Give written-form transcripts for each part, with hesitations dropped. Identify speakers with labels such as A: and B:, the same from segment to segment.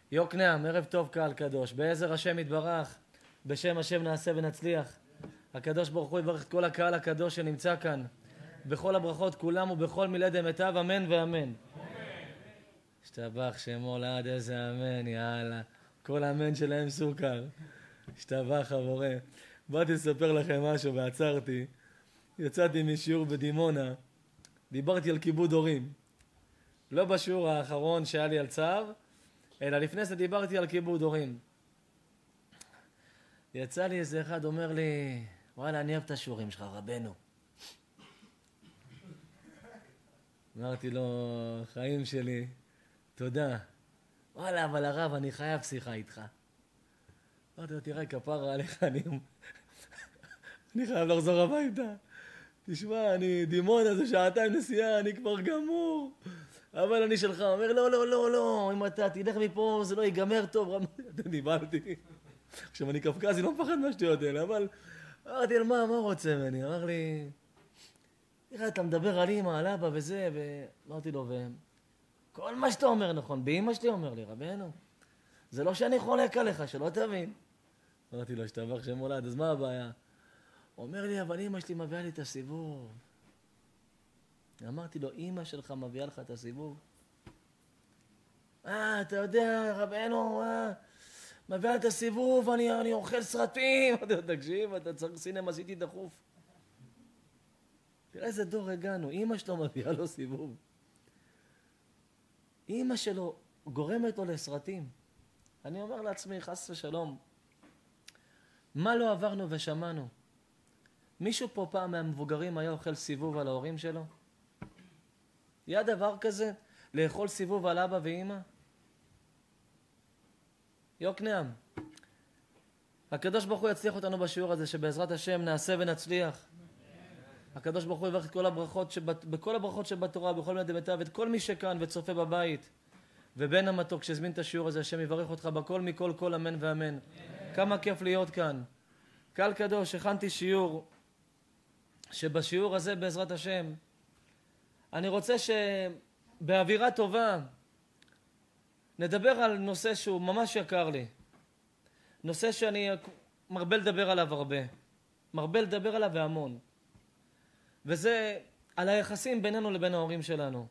A: יוקנעם, ערב טוב קהל קדוש, בעזר השם יתברך, בשם השם נעשה ונצליח. הקדוש ברוך הוא יברך את כל הקהל הקדוש שנמצא כאן, בכל הברכות כולם ובכל מילי דמיטב, אמן ואמן. השתבח שמו לעד, איזה אמן, יאללה. כל האמן שלהם סוכר. השתבח הבורא. באתי לספר לכם משהו ועצרתי. יצאתי משיעור בדימונה, דיברתי על כיבוד הורים. לא בשיעור האחרון שהיה לי על צער, אלא לפני זה דיברתי על כיבוד הורים. יצא לי איזה אחד אומר לי, וואלה, אני אוהב את השיעורים שלך, רבנו. אמרתי לו, חיים שלי, תודה. וואלה, אבל הרב, אני חייב שיחה איתך. אמרתי לו, תראה, כפרה עליך, אני חייב לחזור הביתה. תשמע, דימונה זה שעתיים נסיעה, אני כבר גמור. אבל אני שלך. אומר, לא, אם אתה תלך מפה, זה לא ייגמר טוב. דיברתי. עכשיו, אני קפקזי, לא מפחד מהשטויות האלה, אבל אמרתי, מה רוצה ממני? אמר לי, תראה, אתה מדבר על אמא, על אבא וזה, ואמרתי לו, כל מה שאתה אומר נכון, באמא שלי אומר לי, רבנו, זה לא שאני חולק עליך, שלא תבין. אמרתי לו, שתבח שם הולד, אז מה הבעיה? הוא אומר לי, אבל אמא שלי מביאה לי את הסיבוב. אמרתי לו, אמא שלך מביאה לך את הסיבוב? אתה יודע, רבנו, מביאה את הסיבוב, אני אוכל סרטים. תקשיב, אתה צריך סינמה, עשיתי דחוף. תראה איזה דור הגענו, אמא שלו מביאה לו סיבוב. אמא שלו גורמת לו לסרטים. אני אומר לעצמי, חס ושלום, מה לא עברנו ושמענו? מישהו פה פעם מהמבוגרים היה אוכל סיבוב על ההורים שלו? היה דבר כזה? לאכול סיבוב על אבא ואמא? יוקנעם, הקדוש ברוך הוא יצליח אותנו בשיעור הזה, שבעזרת השם נעשה ונצליח. הקדוש ברוך הוא יברך את כל הברכות, בכל הברכות שבתורה, בכל מיני דמיטב, את כל מי שכאן וצופה בבית. ובן המתוק שהזמין את השיעור הזה, השם יברך אותך בכל מכל כל אמן ואמן. כמה כיף להיות כאן. קהל קדוש, הכנתי שיעור, שבשיעור הזה בעזרת השם, אני רוצה שבאווירה טובה נדבר על נושא שהוא ממש יקר לי. נושא שאני מרבה לדבר עליו הרבה. מרבה לדבר עליו והמון. וזה על היחסים בינינו לבין ההורים שלנו.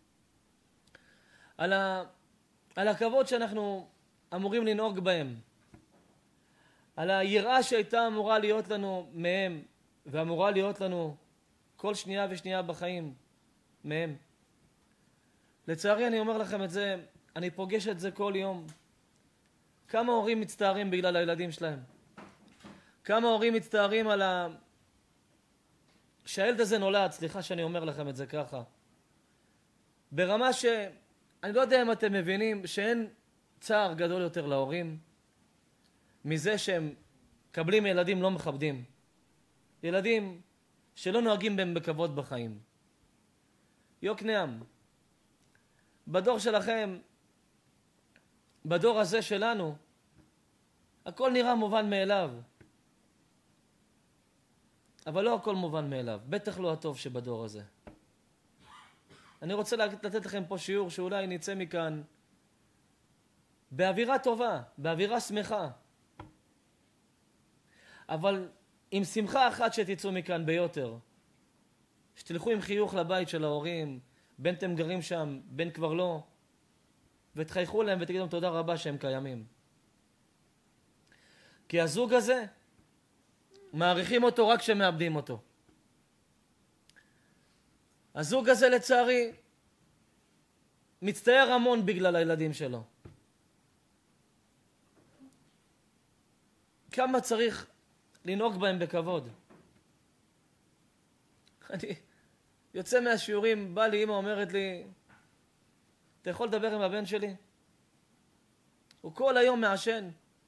A: על הכבוד שאנחנו אמורים לנהוג בהם. על היראה שהייתה אמורה להיות לנו מהם, ואמורה להיות לנו כל שנייה ושנייה בחיים מהם. לצערי אני אומר לכם את זה, אני פוגש את זה כל יום. כמה הורים מצטערים בגלל הילדים שלהם. כמה הורים מצטערים על שהילד הזה נולד, סליחה שאני אומר לכם את זה ככה. ברמה שאני לא יודע אם אתם מבינים שאין צער גדול יותר להורים מזה שהם קבלים ילדים לא מכבדים. ילדים שלא נוהגים בהם בכבוד בחיים. יוקנעם, בדור שלכם, בדור הזה שלנו, הכל נראה מובן מאליו. אבל לא הכל מובן מאליו, בטח לא הטוב שבדור הזה. אני רוצה לתת לכם פה שיעור שאולי נצא מכאן באווירה טובה, באווירה שמחה. אבל עם שמחה אחת שתצאו מכאן ביותר. שתלכו עם חיוך לבית של ההורים, בין אתם גרים שם, בין כבר לא, ותחייכו להם ותגידו תודה רבה שהם קיימים. כי הזוג הזה, מעריכים אותו רק כשמאבדים אותו. הזוג הזה לצערי מצטער המון בגלל הילדים שלו. כמה צריך לנהוג בהם בכבוד. אני יוצא מהשיעורים, בא לי, אמא אומרת לי, אתה יכול לדבר עם הבן שלי? הוא כל היום מעשן.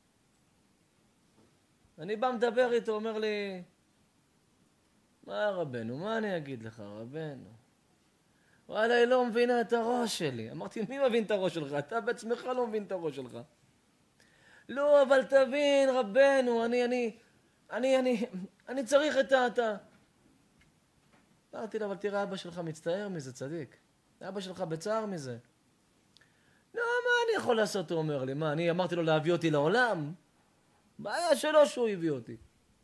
A: אני בא מדבר איתו, אומר לי, מה רבנו, מה אני אגיד לך רבנו? וואלה, היא לא מבינה את הראש שלי. אמרתי, מי מבין את הראש שלך? אתה בעצמך לא מבין את הראש שלך. לא, אבל תבין רבנו, אני צריך את אתה. אמרתי לה, אבל תראה, אבא שלך מצטער מזה, צדיק. אבא שלך בצער מזה. לא, מה אני יכול לעשות? הוא אומר לי, מה, אני אמרתי לו להביא אותי לעולם? בעיה שלו שהוא הביא אותי.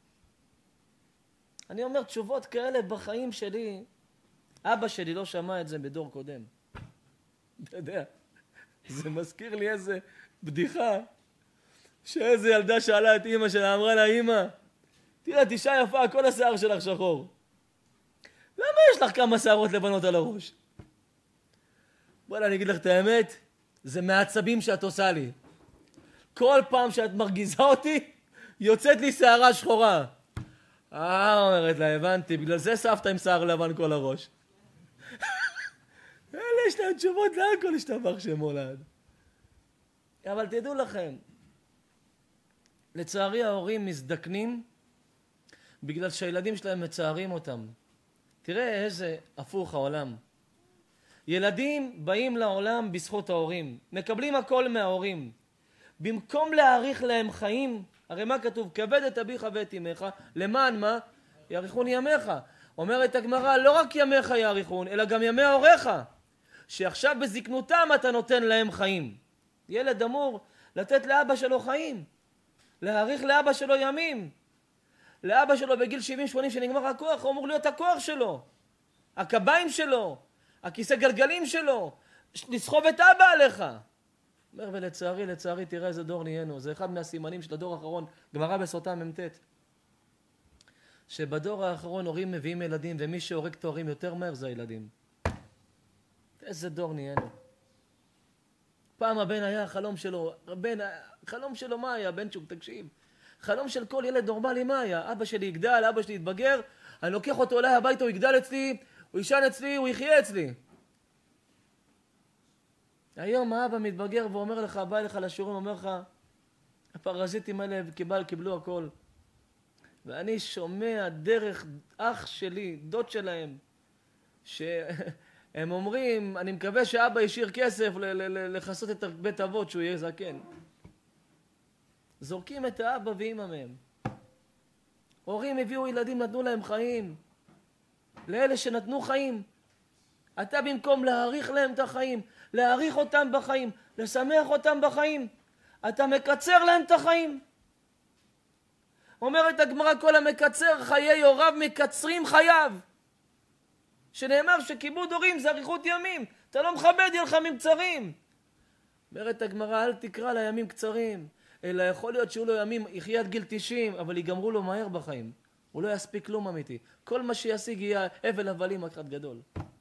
A: אני אומר, תשובות כאלה בחיים שלי, אבא שלי לא שמע את זה בדור קודם. אתה יודע, זה מזכיר לי איזה בדיחה, שאיזה ילדה שאלה את אמא שלה, אמרה לה, אמא, תראה, את אישה יפה, כל השיער שלך שחור. למה יש לך כמה שערות לבנות על הראש? בוא'לה, אני אגיד לך את האמת, זה מעצבים שאת עושה לי. כל פעם שאת מרגיזה אותי, יוצאת לי שערה שחורה. אומרת לה, הבנתי, בגלל זה סבתא עם שיער לבן כל הראש. אלה יש להם תשובות להכל השתבח שמולד. אבל תדעו לכם, לצערי ההורים מזדקנים בגלל שהילדים שלהם מצערים אותם. תראה איזה הפוך העולם. ילדים באים לעולם בזכות ההורים, מקבלים הכל מההורים. במקום להאריך להם חיים, הרי מה כתוב? כבד את אביך ואת אמך, למען מה? יאריכון ימיך. אומרת הגמרא, לא רק ימיך יאריכון, אלא גם ימי הוריך, שעכשיו בזקנותם אתה נותן להם חיים. ילד אמור לתת לאבא שלו חיים, להאריך לאבא שלו ימים. לאבא שלו בגיל 70-80 שנגמר הכוח, הוא אמור להיות הכוח שלו, הקביים שלו, הכיסא גלגלים שלו, לסחוב את אבא עליך. אומר, ולצערי, תראה איזה דור נהיינו. זה אחד מהסימנים של הדור האחרון, גמרא בסוטה מ"ט. שבדור האחרון הורים מביאים ילדים, ומי שהורג את ההורים יותר מהר זה הילדים. איזה דור נהיינו. פעם הבן היה החלום שלו, חלום שלו מה היה? בן צ'וק, תקשיב. חלום של כל ילד נורמלי מה היה? אבא שלי יגדל, אבא שלי יתבגר, אני לוקח אותו אליי הביתה, הוא יגדל אצלי, הוא יישן אצלי, הוא יחיה אצלי. היום האבא מתבגר ואומר לך, בא אליך לשיעורים, אומר לך, הפרזיטים האלה קיבלו הכל. ואני שומע דרך אח שלי, דוד שלהם, שהם אומרים, אני מקווה שאבא ישאיר כסף לחסות את בית אבות שהוא יהיה זקן. זורקים את האבא ואמא מהם. הורים הביאו ילדים, נתנו להם חיים. לאלה שנתנו חיים. אתה במקום להאריך להם את החיים, להאריך אותם בחיים, לשמח אותם בחיים, אתה מקצר להם את החיים. אומרת הגמרא, כל המקצר חיי הוריו מקצרים חייו. שנאמר שכיבוד הורים זה אריכות ימים. אתה לא מכבד, יהיה לך ימים קצרים. אומרת הגמרא, אל תקרא לימים קצרים, אלא יכול להיות שהוא לו ימים, יחיה עד גיל 90, אבל ייגמרו לו מהר בחיים. הוא לא יספיק כלום אמיתי. כל מה שישיג יהיה אבל הבלים אחד גדול.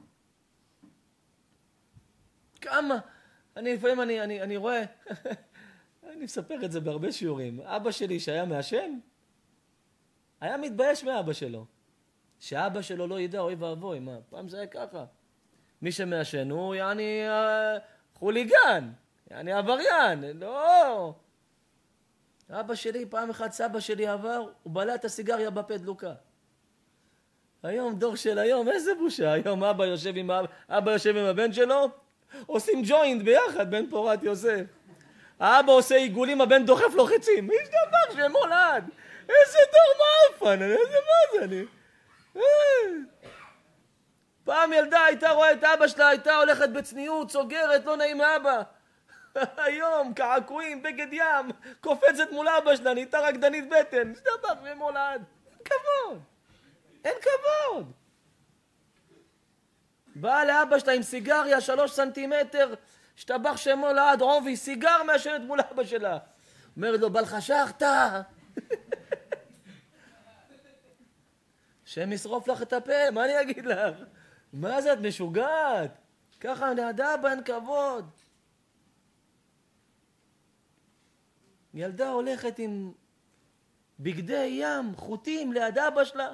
A: כמה? לפעמים אני רואה, אני מספר את זה בהרבה שיעורים. אבא שלי שהיה מעשן, היה מתבייש מאבא שלו. שאבא שלו לא ידע, אוי ואבוי, מה? פעם זה היה ככה. מי שמעשן הוא יעני חוליגן, יעני עבריין, לא. אבא שלי, פעם אחת סבא שלי עבר, הוא בלע את הסיגריה בפה דלוקה. היום, דור של היום, איזה בושה. היום אבא יושב עם הבן שלו, עושים ג'וינט ביחד, בן פורת יוסף. האבא עושה עיגולים, הבן דוחף לו חצים. איש דבר שמולד. איזה דור מאפן, איזה מה זה אני. פעם ילדה הייתה רואה את אבא שלה, הייתה הולכת בצניעות, סוגרת, לא נעים מאבא. היום, קעקועים, בגד ים, קופצת מול אבא שלה, נהייתה רקדנית בטן. איש דבר שמולד. אין כבוד. אין כבוד. באה לאבא שלה עם סיגריה 3 סנטימטר, השתבח שמו לעד עובי, סיגר מעשנת מול אבא שלה. אומרת לו, בל חשכת. שם ישרוף לך את הפה, מה אני אגיד לך? מה זה, את משוגעת? ככה ליד אבא אין כבוד. ילדה הולכת עם בגדי ים, חוטים ליד אבא שלה.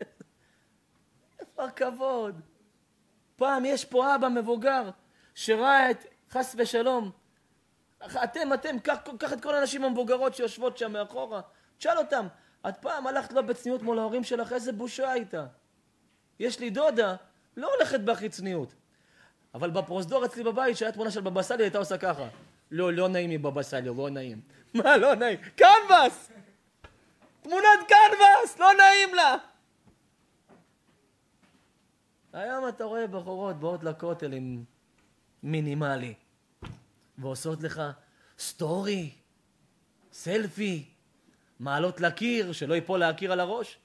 A: איפה הכבוד? פעם יש פה אבא מבוגר שראה את חס ושלום. אתם, קח את כל האנשים המבוגרות שיושבות שם מאחורה. תשאל אותם, את פעם הלכת לא בצניעות מול ההורים שלך, איזה בושה הייתה. יש לי דודה, לא הולכת בהכי צניעות. אבל בפרוזדור אצלי בבית, שהיה תמונה של בבא סאלי, הייתה עושה ככה. לא נעים מבבא סאלי, לא נעים. מה לא נעים? קנבס! תמונת קנבס, לא נעים לה. היום אתה רואה בחורות באות לכותל עם מינימלי. ועושות לך סטורי, סלפי, מעלות לקיר, שלא ייפול להקיר על הראש.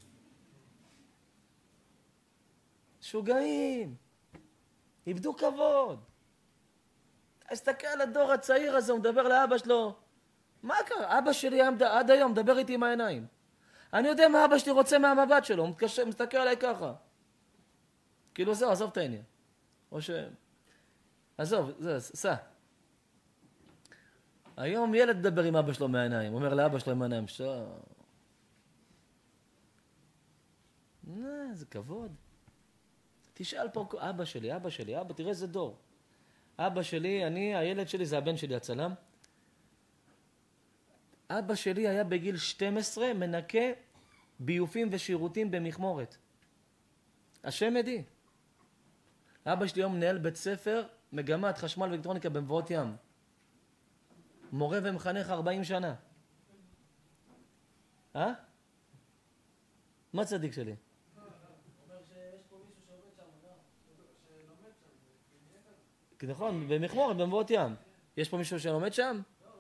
A: שוגעים, איבדו כבוד. תסתכל על הדור הצעיר הזה, הוא מדבר לאבא שלו. מה קרה? אבא שלי עד היום מדבר איתי עם העיניים. אני יודע מה אבא שלי רוצה מהמבט שלו, הוא מסתכל עליי ככה. כאילו זהו, עזוב את העניין. או ש... עזוב, זה, סע. היום ילד מדבר עם אבא שלו מהעיניים, אומר לאבא שלו עם העיניים, זה כבוד. תשאל פה, אבא שלי, אבא, תראה איזה דור. אבא שלי, הילד שלי זה הבן שלי הצלם. אבא שלי היה בגיל 12 מנקה ביופים ושירותים במכמורת. השם עדי. אבא שלי היום מנהל בית ספר, מגמת חשמל ואלקטרוניקה במבואות ים. מורה ומחנך 40 שנה. מה צדיק שלי? נכון, במכמורת, במבואות ים. יש פה מישהו שלומד שם?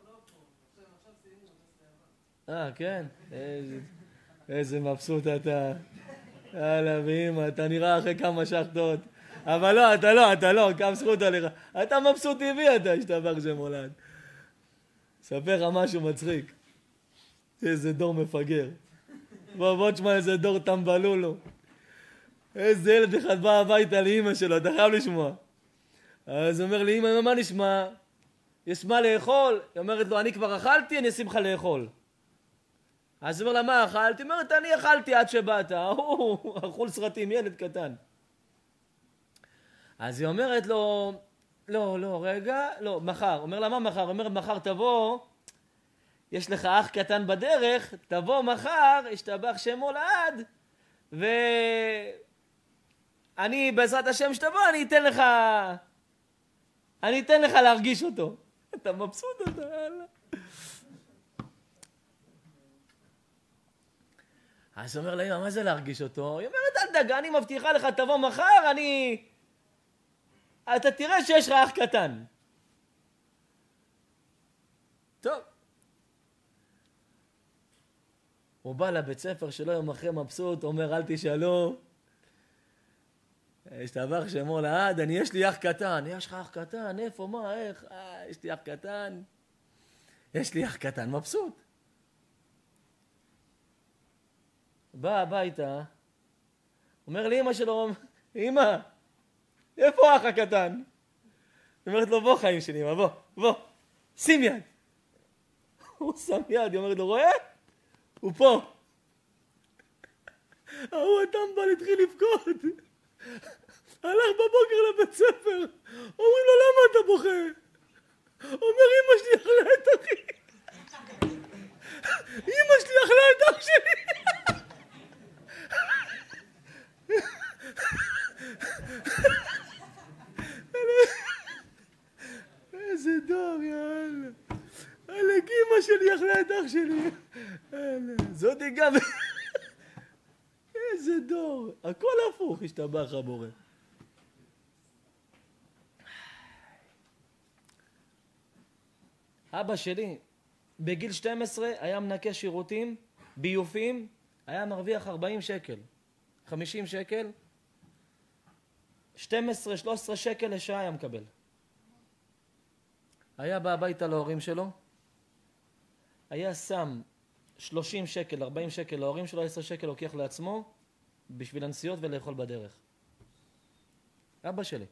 A: כן. איזה מבסוט אתה. יאללה, ואמא, אתה נראה אחרי כמה שחטות. אבל לא, אתה לא, כמה זכות עליך. אתה מבסוט טבעי אתה, השתבח שמולד. ספר לך משהו מצחיק. איזה דור מפגר. בוא תשמע איזה דור טמבלולו. איזה ילד אחד בא הביתה לאמא שלו, אתה חייב לשמוע. אז הוא אומר לי, אמא, מה נשמע? יש מה לאכול? היא אומרת לו, אני כבר אכלתי, אני אשים לך לאכול. אז הוא אומר לה, מה אכלתי? היא אומרת, אני אכלתי עד שבאת. אכול סרטים, ילד קטן. אז היא אומרת לו, לא, רגע, לא, מחר. אומר לה, מה מחר? היא אומרת, מחר תבוא, יש לך אח קטן בדרך, תבוא מחר, השתבח שמו לעד, ואני בעזרת השם שתבוא, אני אתן לך להרגיש אותו. אתה מבסוט אתה, יאללה. אז הוא אומר לה, מה זה להרגיש אותו? היא אומרת, אל דאגה, אני מבטיחה לך, תבוא מחר, אתה תראה שיש לך אח קטן. טוב. הוא בא לבית ספר שלו יום אחרי מבסוט, אומר, אל תשאלו. השתבח שמו לעד, יש לי אח קטן. יש לך אח קטן? איפה? מה? איך? יש לי אח קטן. יש לי אח קטן, מבסוט. בא הביתה, אומר לאמא שלו, אמא, איפה האח הקטן? היא אומרת לו, בוא חיים שלי, אמא, בוא, שים יד. הוא שם יד, היא אומרת לו, רואה? הוא פה. ההוא הטמבל התחיל לבכות. הלך בבוקר לבית ספר. אומרים לו, למה אתה בוכה? אומר, אמא שלי אכלה את אחי. אמא שלי אכלה את אח שלי. איזה דור, יאללה. אלק, אמא שלי אכלה את אח שלי. זאתי גם. איזה דור. הכל הפוך, השתבח הבורא. אבא שלי, בגיל 12, היה מנקה שירותים, ביופים, היה מרוויח 40 שקל, 50 שקל, 12-13 שקל לשעה היה מקבל. היה בא הביתה להורים שלו, היה שם 30 שקל, 40 שקל להורים שלו, 10 שקל לוקח לעצמו, בשביל הנסיעות ולאכול בדרך. אבא שלי.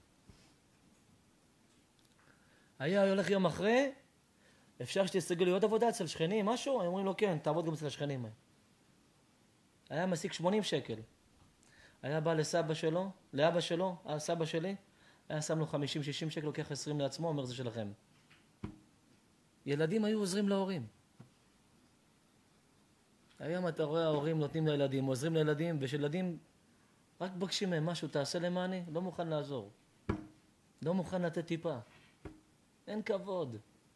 A: היה הולך יום אחרי, אפשר שתשיגו לי עוד עבודה אצל שכנים, משהו? הם אומרים לו, כן, תעבוד גם אצל השכנים. היה משיג 80 שקל. היה בא לסבא שלו, לאבא שלו, סבא שלי, היה שם לו 50-60 שקל, לוקח 20 לעצמו, אומר, זה שלכם. ילדים היו עוזרים להורים. היום אתה רואה, ההורים נותנים לילדים, עוזרים לילדים, ושילדים רק בקשים מהם משהו, תעשה למעני, לא מוכן לעזור. לא מוכן לתת טיפה. אין כבוד.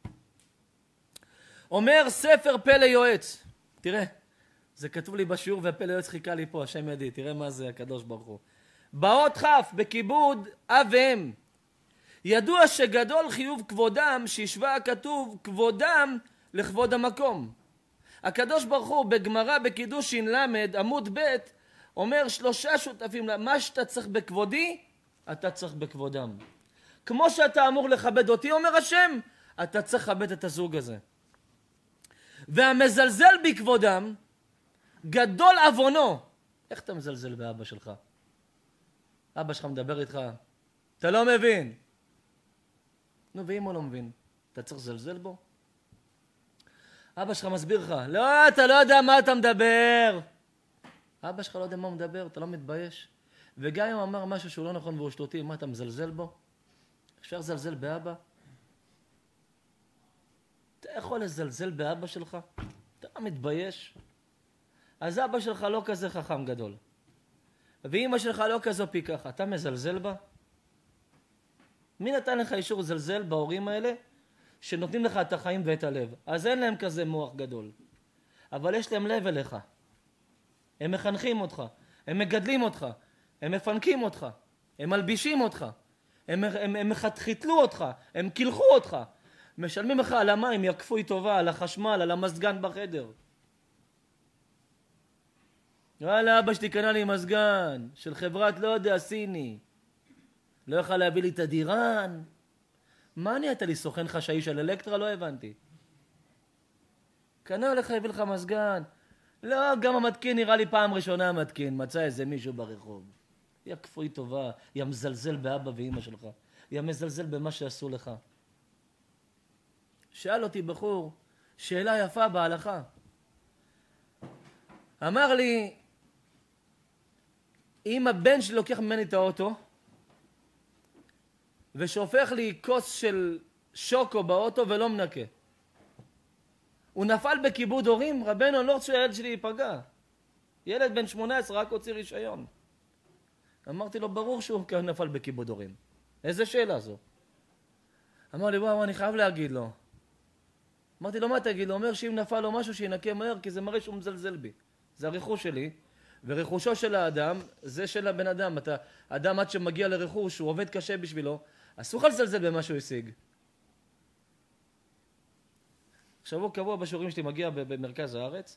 A: אומר ספר פלא יועץ. תראה, זה כתוב לי בשיעור והפלא יועץ חיכה לי פה, השם ידי, תראה מה זה הקדוש ברוך הוא. באות כף בכיבוד אב ואם, ידוע שגדול חיוב כבודם, שהשווה הכתוב כבודם לכבוד המקום. הקדוש ברוך הוא בגמרא בקידוש למד עמוד ב' אומר 3 שותפים, מה שאתה צריך בכבודי, אתה צריך בכבודם. כמו שאתה אמור לכבד אותי, אומר השם, אתה צריך לכבד את הזוג הזה. והמזלזל בכבודם, גדול עוונו. איך אתה מזלזל באבא שלך? אבא שלך מדבר איתך, אתה לא מבין. נו, ואם הוא לא מבין, אתה צריך לזלזל בו? אבא שלך מסביר לך, לא, אתה לא יודע מה אתה מדבר. אבא שלך לא יודע מה הוא מדבר, אתה לא מתבייש. וגם אם הוא אמר משהו שהוא לא נכון והוא שטותי, מה אתה מזלזל בו? אפשר לזלזל באבא? אתה יכול לזלזל באבא שלך? אתה לא מתבייש? אז אבא שלך לא כזה חכם גדול. ואמא שלך לא כזו פי ככה, אתה מזלזל בה? מי נתן לך אישור לזלזל בהורים האלה שנותנים לך את החיים ואת הלב? אז אין להם כזה מוח גדול. אבל יש להם לב אליך. הם מחנכים אותך, הם מגדלים אותך, הם מפנקים אותך, הם מלבישים אותך, הם חיתלו אותך, הם קילחו אותך. משלמים לך על המים, יקפוי טובה, על החשמל, על המזגן בחדר. וואלה, אבא שלי קנה לי מזגן של חברת לא יודע סיני. לא יוכל להביא לי את הדירן. מה נהיית לי סוכן חשאי של אלקטרה? לא הבנתי. קנה לך, הביא לך מזגן. לא, גם המתקין נראה לי פעם ראשונה המתקין. מצא איזה מישהו ברחוב. יא כפוי טובה, יא מזלזל באבא ואמא שלך. יא מזלזל במה שעשו לך. שאל אותי בחור, שאלה יפה בהלכה. אמר לי, אם הבן שלי לוקח ממני את האוטו, ושופך לי כוס של שוקו באוטו ולא מנקה. הוא נפל בכיבוד הורים, רבנו, אני לא רוצה שהילד שלי ייפגע. ילד בן 18 רק הוציא רישיון. אמרתי לו, ברור שהוא נפל בכיבוד הורים. איזה שאלה זו? אמר לי, וואו, אני חייב להגיד לו. אמרתי לו, מה תגיד לו? אומר שאם נפל לו משהו שינקה מהר, כי זה מראה שהוא מזלזל בי. זה הרכוש שלי, ורכושו של האדם, זה של הבן אדם. אדם עד שמגיע לרכוש, הוא עובד קשה בשבילו, אסור לך לזלזל במה שהוא השיג. שבוע קבוע בשיעורים שלי מגיע במרכז הארץ,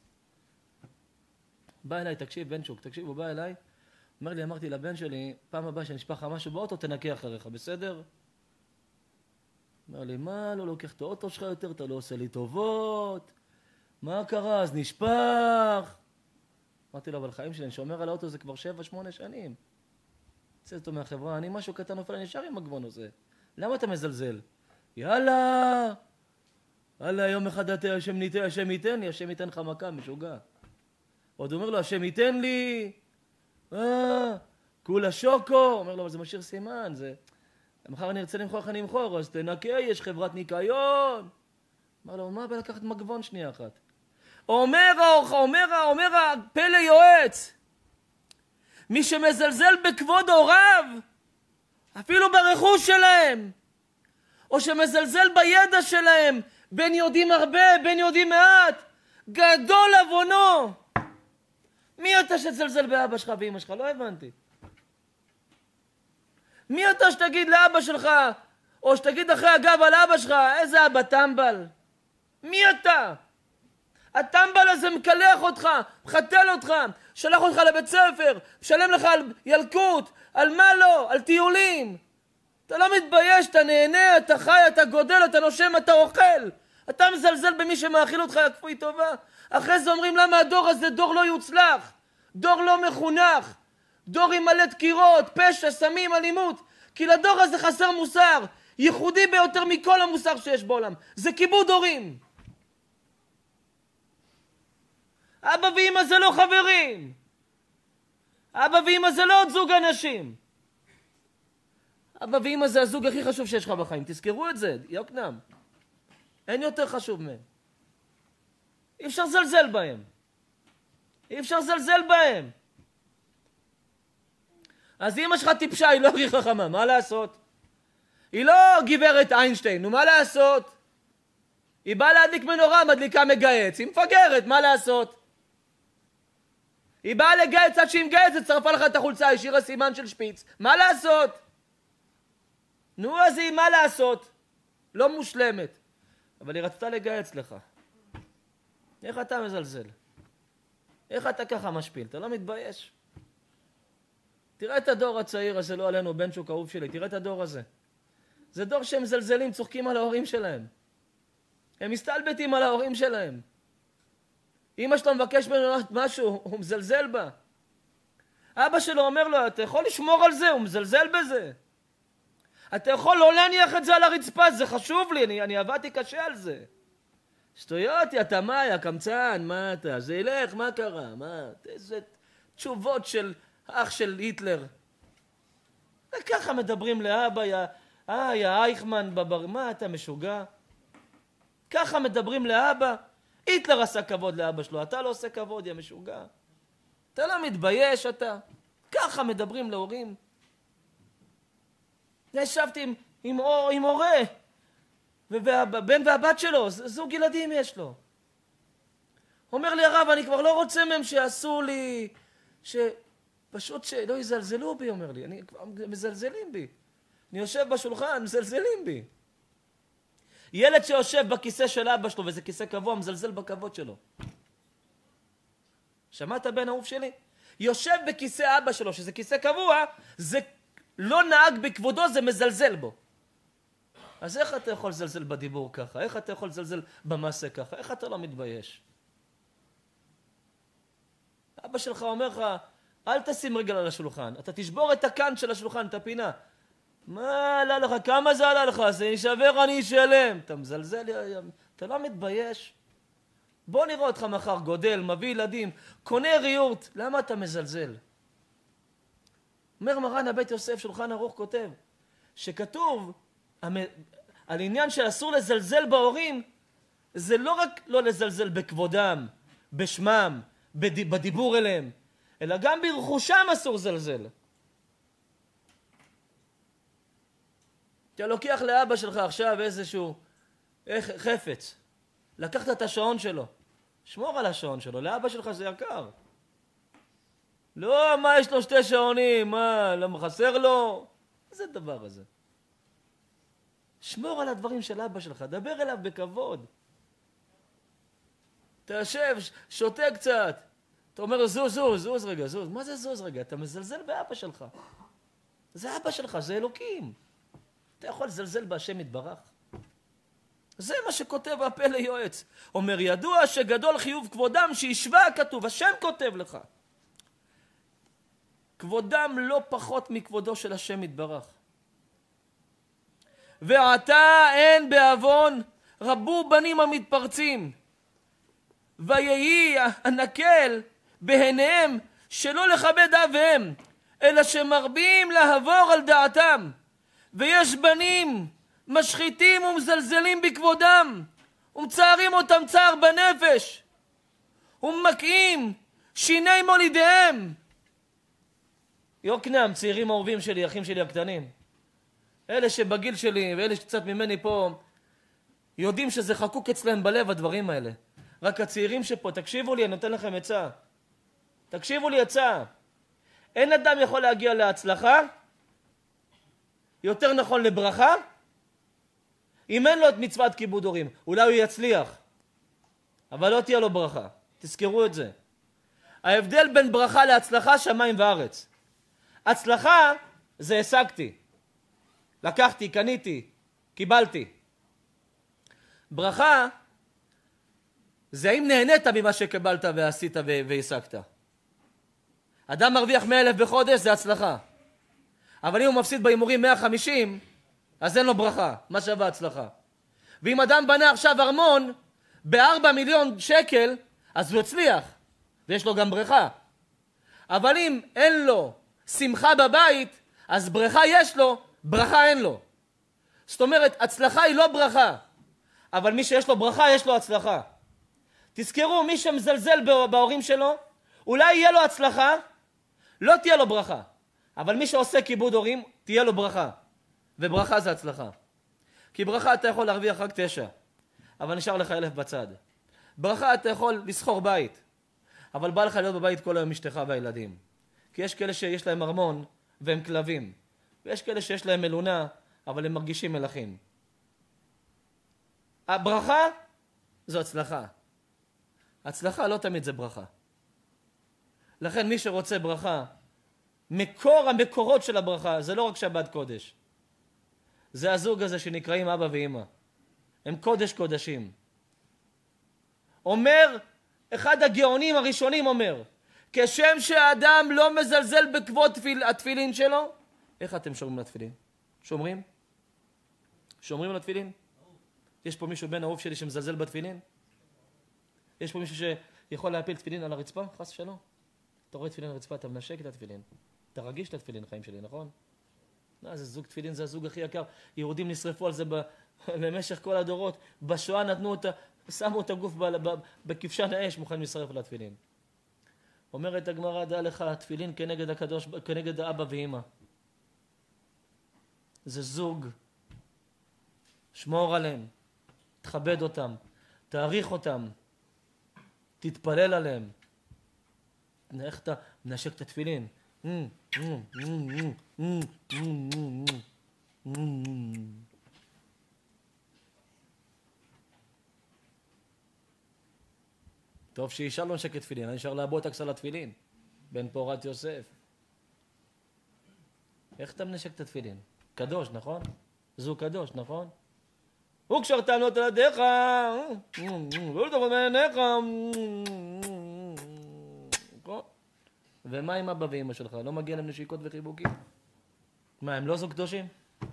A: בא אליי, תקשיב, בן שוק, תקשיב, הוא בא אליי, אומר לי, אמרתי לבן שלי, פעם הבאה שנשפך משהו באוטו, תנקה אחריך, בסדר? אומר לי, מה, לא לוקח את האוטו שלך יותר, אתה לא עושה לי טובות, מה קרה, אז נשפך. אמרתי לו, אבל חיים שלי, אני שומר על האוטו זה כבר 7-8 שנים. יצא אותו מהחברה, אני משהו קטן נופל, אני נשאר עם הגבון הזה. למה אתה מזלזל? יאללה! יאללה, יום אחד אתה השם ייתן לי, השם ייתן לך מכה, משוגע. עוד אומר לו, השם ייתן לי, כולה שוקו. אומר לו, אבל זה משאיר סימן, זה... מחר אני ארצה למחור, אני אמחור, אז תנקה, יש חברת ניקיון. אמר לו, מה בא לקחת מגבון שנייה אחת? אומר הפלא יועץ, מי שמזלזל בכבוד הוריו, אפילו ברכוש שלהם, או שמזלזל בידע שלהם, בין יודעים הרבה, בין יודעים מעט, גדול עוונו. מי אתה שתזלזל באבא שלך ואמא שלך? לא הבנתי. מי אתה שתגיד לאבא שלך, או שתגיד אחרי הגב על אבא שלך, איזה אבא טמבל? מי אתה? הטמבל הזה מקלח אותך, מחתל אותך, שלח אותך לבית ספר, משלם לך על ילקוט, על מה לא, על טיולים. אתה לא מתבייש, אתה נהנה, אתה חי, אתה גודל, אתה נושם, אתה אוכל. אתה מזלזל במי שמאכיל אותך יקפוי טובה. אחרי זה אומרים למה הדור הזה דור לא יוצלח, דור לא מחונך, דור עם מלא דקירות, פשע, סמים, אלימות. כי לדור הזה חסר מוסר, ייחודי ביותר מכל המוסר שיש בעולם. זה כיבוד הורים. אבא ואמא זה לא חברים. אבא ואמא זה לא עוד זוג אנשים. אבא ואמא זה הזוג הכי חשוב שיש לך בחיים. תזכרו את זה, יוקנם. אין יותר חשוב מהם. אי אפשר לזלזל בהם. אי אפשר לזלזל בהם. אז אמא שלך טיפשה, היא לא הכי חכמה, מה לעשות? היא לא גברת איינשטיין, נו מה לעשות? היא באה להדליק מנורה, מדליקה מגייץ, היא מפגרת, מה לעשות? היא באה לגייץ, עד שהיא מגייצת, צרפה לך את החולצה, השאירה סימן של שפיץ, מה לעשות? נו, אז היא מה לעשות? לא מושלמת. אבל היא רצתה לגייץ לך. איך אתה מזלזל? איך אתה ככה משפיל? אתה לא מתבייש? תראה את הדור הצעיר הזה, לא עלינו, בן שוק אהוב שלי, תראה את הדור הזה. זה דור שהם מזלזלים, צוחקים על ההורים שלהם. הם מסתלבטים על ההורים שלהם. אמא שלו מבקש ממנו משהו, הוא מזלזל בה. אבא שלו אומר לו, אתה יכול לשמור על זה, הוא מזלזל בזה. אתה יכול לא להניח את זה על הרצפה, זה חשוב לי, אני עבדתי קשה על זה. שטויות, אתה מה, יא קמצן, מה אתה? זה ילך, מה קרה? מה? איזה תשובות של אח של היטלר. וככה מדברים לאבא, יא אייכמן בבר, מה אתה משוגע? ככה מדברים לאבא. היטלר עשה כבוד לאבא שלו, אתה לא עושה כבוד, יא משוגע. אתה לא מתבייש אתה? ככה מדברים להורים. ישבתי עם הורה, והבן והבת שלו, זוג ילדים יש לו. אומר לי הרב, אני כבר לא רוצה מהם שיעשו לי, פשוט שלא יזלזלו בי, אומר לי. אני כבר מזלזלים בי. אני יושב בשולחן, מזלזלים בי. ילד שיושב בכיסא של אבא שלו, וזה כיסא קבוע, מזלזל בכבוד שלו. שמעת בן אהוב שלי? יושב בכיסא אבא שלו, שזה כיסא קבוע, זה לא נהג בכבודו, זה מזלזל בו. אז איך אתה יכול לזלזל בדיבור ככה? איך אתה יכול לזלזל במעשה ככה? איך אתה לא מתבייש? אבא שלך אומר לך, אל תשים רגל על השולחן, אתה תשבור את הקן של השולחן, את הפינה. מה עלה לך? כמה זה עלה לך? זה יישבר, אני אשלם. אתה מזלזל, אתה לא מתבייש? בוא נראה אותך מחר, גודל, מביא ילדים, קונה ריהוט, למה אתה מזלזל? אומר מרן הבית יוסף, שולחן ערוך, כותב, שכתוב על עניין שאסור לזלזל בהורים, זה לא רק לא לזלזל בכבודם, בשמם, בדיבור אליהם, אלא גם ברכושם אסור לזלזל. אתה לוקח לאבא שלך עכשיו איזשהו חפץ, לקחת את השעון שלו, שמור על השעון שלו, לאבא שלך זה יקר. לא, מה יש לו 2 שעונים, מה, למה חסר לו? איזה דבר הזה? שמור על הדברים של אבא שלך, דבר אליו בכבוד. אתה יושב, שותה קצת, אתה אומר, זוז רגע, זוז. מה זה זוז רגע? אתה מזלזל באבא שלך. זה אבא שלך, זה אלוקים. אתה יכול לזלזל בהשם יתברך. זה מה שכותב הפה ליועץ. אומר, ידוע שגדול חיוב כבודם שישווה כתוב, השם כותב לך. כבודם לא פחות מכבודו של השם יתברך. ועתה אין בעוון רבו בנים המתפרצים, ויהי הנקל בהניהם שלא לכבד אביהם, אלא שמרבים להבור על דעתם. ויש בנים משחיתים ומזלזלים בכבודם, ומצערים אותם צער בנפש, ומקעים שיני מולידיהם. יוקנעם, צעירים אהובים שלי, אחים שלי הקטנים, אלה שבגיל שלי ואלה שקצת ממני פה, יודעים שזה חקוק אצלם בלב הדברים האלה. רק הצעירים שפה, תקשיבו לי, אני נותן לכם עצה. תקשיבו לי עצה. אין אדם יכול להגיע להצלחה, יותר נכון לברכה, אם אין לו את מצוות כיבוד הורים. אולי הוא יצליח, אבל לא תהיה לו ברכה. תזכרו את זה. ההבדל בין ברכה להצלחה, שמיים וארץ. הצלחה זה השגתי. לקחתי, קניתי, קיבלתי. ברכה זה האם נהנית ממה שקיבלת ועשית והשגת. אדם מרוויח 100,000 בחודש, זה הצלחה. אבל אם הוא מפסיד בהימורים 150, אז אין לו ברכה. מה שווה הצלחה? ואם אדם בנה עכשיו ארמון ב4 מיליון שקל, אז הוא הצליח, ויש לו גם ברכה. אבל אם אין לו שמחה בבית, אז ברכה יש לו, ברכה אין לו. זאת אומרת, הצלחה היא לא ברכה, אבל מי שיש לו ברכה, יש לו הצלחה. תזכרו, מי שמזלזל בהורים שלו, אולי יהיה לו הצלחה, לא תהיה לו ברכה. אבל מי שעושה כיבוד הורים, תהיה לו ברכה. וברכה זה הצלחה. כי ברכה אתה יכול להרוויח רק 9, אבל נשאר לך 1,000 בצד. ברכה אתה יכול לסחור בית, אבל בא לך להיות בבית כל היום אשתך והילדים. כי יש כאלה שיש להם ארמון והם כלבים. ויש כאלה שיש להם מלונה, אבל הם מרגישים מלכים. הברכה זו הצלחה. הצלחה לא תמיד זה ברכה. לכן מי שרוצה ברכה, המקורות של הברכה, זה לא רק שבת קודש. זה הזוג הזה שנקראים אבא ואמא. הם קודש קודשים. אומר, אחד הגאונים הראשונים אומר, כשם שהאדם לא מזלזל בכבוד התפילין שלו, איך אתם שומרים לתפילין? שומרים? שומרים על התפילין? יש פה מישהו בן אהוב שלי שמזלזל בתפילין? יש פה מישהו שיכול להפיל תפילין על הרצפה? חס ושלום. אתה רואה תפילין על הרצפה, אתה מנשק את התפילין. אתה רגיש את התפילין, חיים שלי, נכון? זה זוג תפילין, זה הזוג הכי יקר. יהודים נשרפו על זה במשך כל הדורות. בשואה נתנו אותה, שמו את הגוף בכבשן האש, מוכן לשרף על התפילין. אומרת הגמרא, דע לך, תפילין כנגד האבא ואמא. זה זוג. שמור עליהם, תכבד אותם, תעריך אותם, תתפלל עליהם. איך אתה מנשק את התפילין? טוב שאישה לא נשקת תפילין, נשאר לעבוד את על התפילין. בן פורת יוסף. איך אתה מנשק את התפילין? קדוש, נכון? זו קדוש, נכון? וקשרתם לו את ילדיך, ולא תבוא מעיניך. ומה עם אבא ואמא שלך? לא מגיע להם נשיקות וחיבוקים? מה, הם לא זוג קדושים?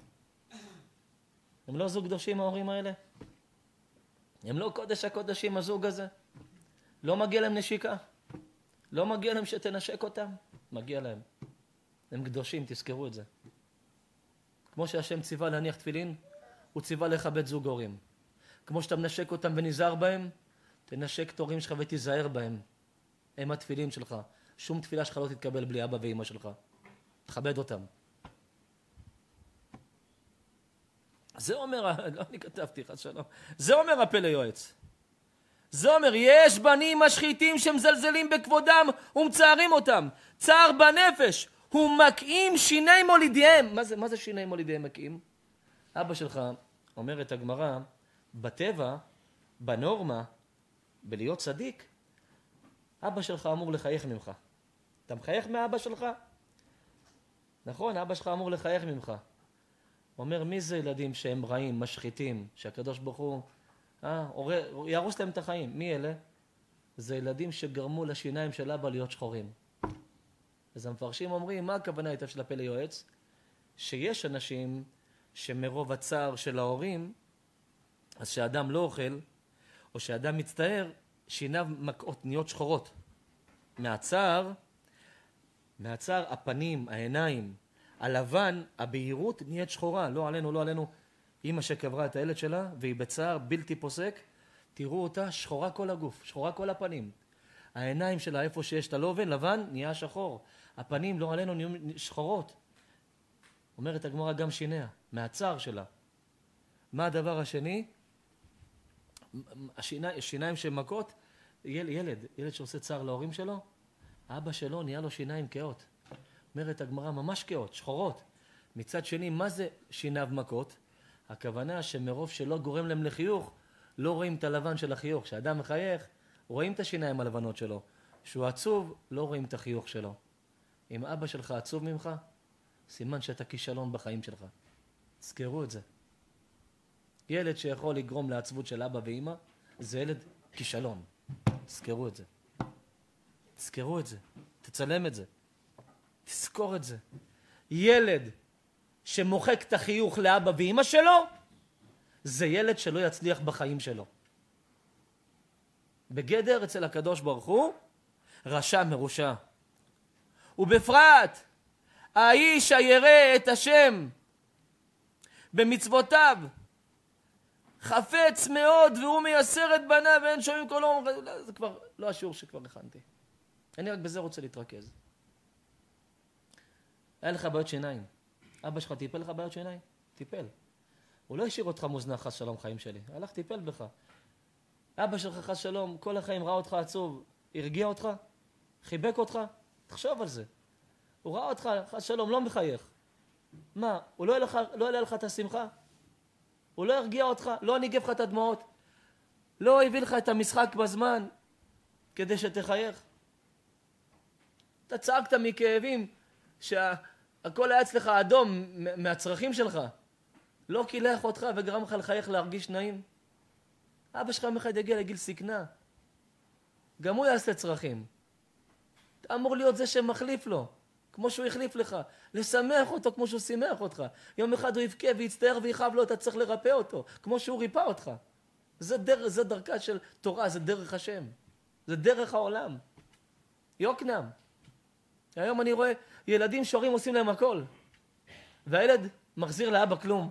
A: הם לא זוג קדושים ההורים האלה? הם לא קודש הקודשים הזוג הזה? לא מגיע להם נשיקה? לא מגיע להם שתנשק אותם? מגיע להם. הם קדושים, תזכרו את זה. כמו שהשם ציווה להניח תפילין, הוא ציווה לכבד זוג הורים. כמו שאתה מנשק אותם ונזהר בהם, תנשק את ההורים שלך ותיזהר בהם. הם התפילין שלך. שום תפילה שלך לא תתקבל בלי אבא ואמא שלך. תכבד אותם. זה אומר, לא אני כתבתי, חס שלום. זה אומר הפלא יועץ. זה אומר, יש בנים משחיתים שמזלזלים בכבודם ומצערים אותם. צער בנפש. הוא מקעים שיני מולידיהם. מה זה שיני מולידיהם מקעים? אבא שלך, אומרת הגמרא, בטבע, בנורמה, בלהיות צדיק, אבא שלך אמור לחייך ממך. אתה מחייך מאבא שלך? נכון, אבא שלך אמור לחייך ממך. אומר, מי זה ילדים שהם רעים, משחיתים, שהקדוש ברוך הוא ירוס להם את החיים? מי אלה? זה ילדים שגרמו לשיניים של אבא להיות שחורים. אז המפרשים אומרים, מה הכוונה הייתה של הפלא יועץ? שיש אנשים שמרוב הצער של ההורים, אז שאדם לא אוכל, או שאדם מצטער, שיניו מקעות, נהיות שחורות. מהצער הפנים, העיניים, הלבן, הבהירות נהיית שחורה. לא עלינו, לא עלינו. אמא שקברה את הילד שלה, והיא בצער בלתי פוסק, תראו אותה שחורה כל הגוף, שחורה כל הפנים. העיניים שלה, איפה שיש את הלובן, לבן, נהיה שחור. הפנים, לא עלינו, נהיו שחורות. אומרת הגמרא גם שיניה, מהצער שלה. מה הדבר השני? השיניים שמכות, ילד שעושה צער להורים שלו, אבא שלו נהיה לו שיניים קאות. אומרת הגמרא, ממש קאות, שחורות. מצד שני, מה זה שיניו מכות? הכוונה שמרוב שלא גורם להם לחיוך, לא רואים את הלבן של החיוך. כשאדם מחייך, רואים את השיניים הלבנות שלו. כשהוא עצוב, לא רואים את החיוך שלו. אם אבא שלך עצוב ממך, סימן שאתה כישלון בחיים שלך. תזכרו את זה. ילד שיכול לגרום לעצבות של אבא ואמא, זה ילד כישלון. תזכרו את זה. תזכרו את זה. תצלם את זה. תזכור את זה. ילד שמוחק את החיוך לאבא ואמא שלו, זה ילד שלא יצליח בחיים שלו. בגדר אצל הקדוש ברוך הוא, רשע מרושע. ובפרט, האיש הירא את השם במצוותיו, חפץ מאוד והוא מייסר את בניו ואין שומעים קולו. זה כבר לא השיעור שכבר הכנתי. אני רק בזה רוצה להתרכז. היה לך בעיות שיניים. אבא שלך טיפל לך בעיות שיניים? טיפל. הוא לא השאיר אותך מוזנח, חס שלום, חיים שלי. הלך טיפל בך. אבא שלך, חס שלום, כל החיים ראה אותך עצוב, הרגיע אותך, חיבק אותך, תחשוב על זה. הוא ראה אותך, חס שלום, לא מחייך. מה, הוא לא יעלה לך את השמחה? הוא לא ירגיע אותך? לא ניגב לך את הדמעות? לא הביא לך את המשחק בזמן כדי שתחייך? אתה צעקת מכאבים שהכל היה אצלך אדום מהצרכים שלך. לא קילח אותך וגרם לך לחייך להרגיש נעים. אבא שלך יום אחד יגיע לגיל סכנה. גם הוא יעשה צרכים. אתה אמור להיות זה שמחליף לו, כמו שהוא החליף לך. לשמח אותו כמו שהוא שימח אותך. יום אחד הוא יבכה ויצטער ויחב לו, אתה צריך לרפא אותו, כמו שהוא ריפא אותך. זה דרכה של תורה, זה דרך השם. זה דרך העולם. יוקנעם. היום אני רואה ילדים שורים עושים להם הכל. והילד מחזיר לאבא כלום.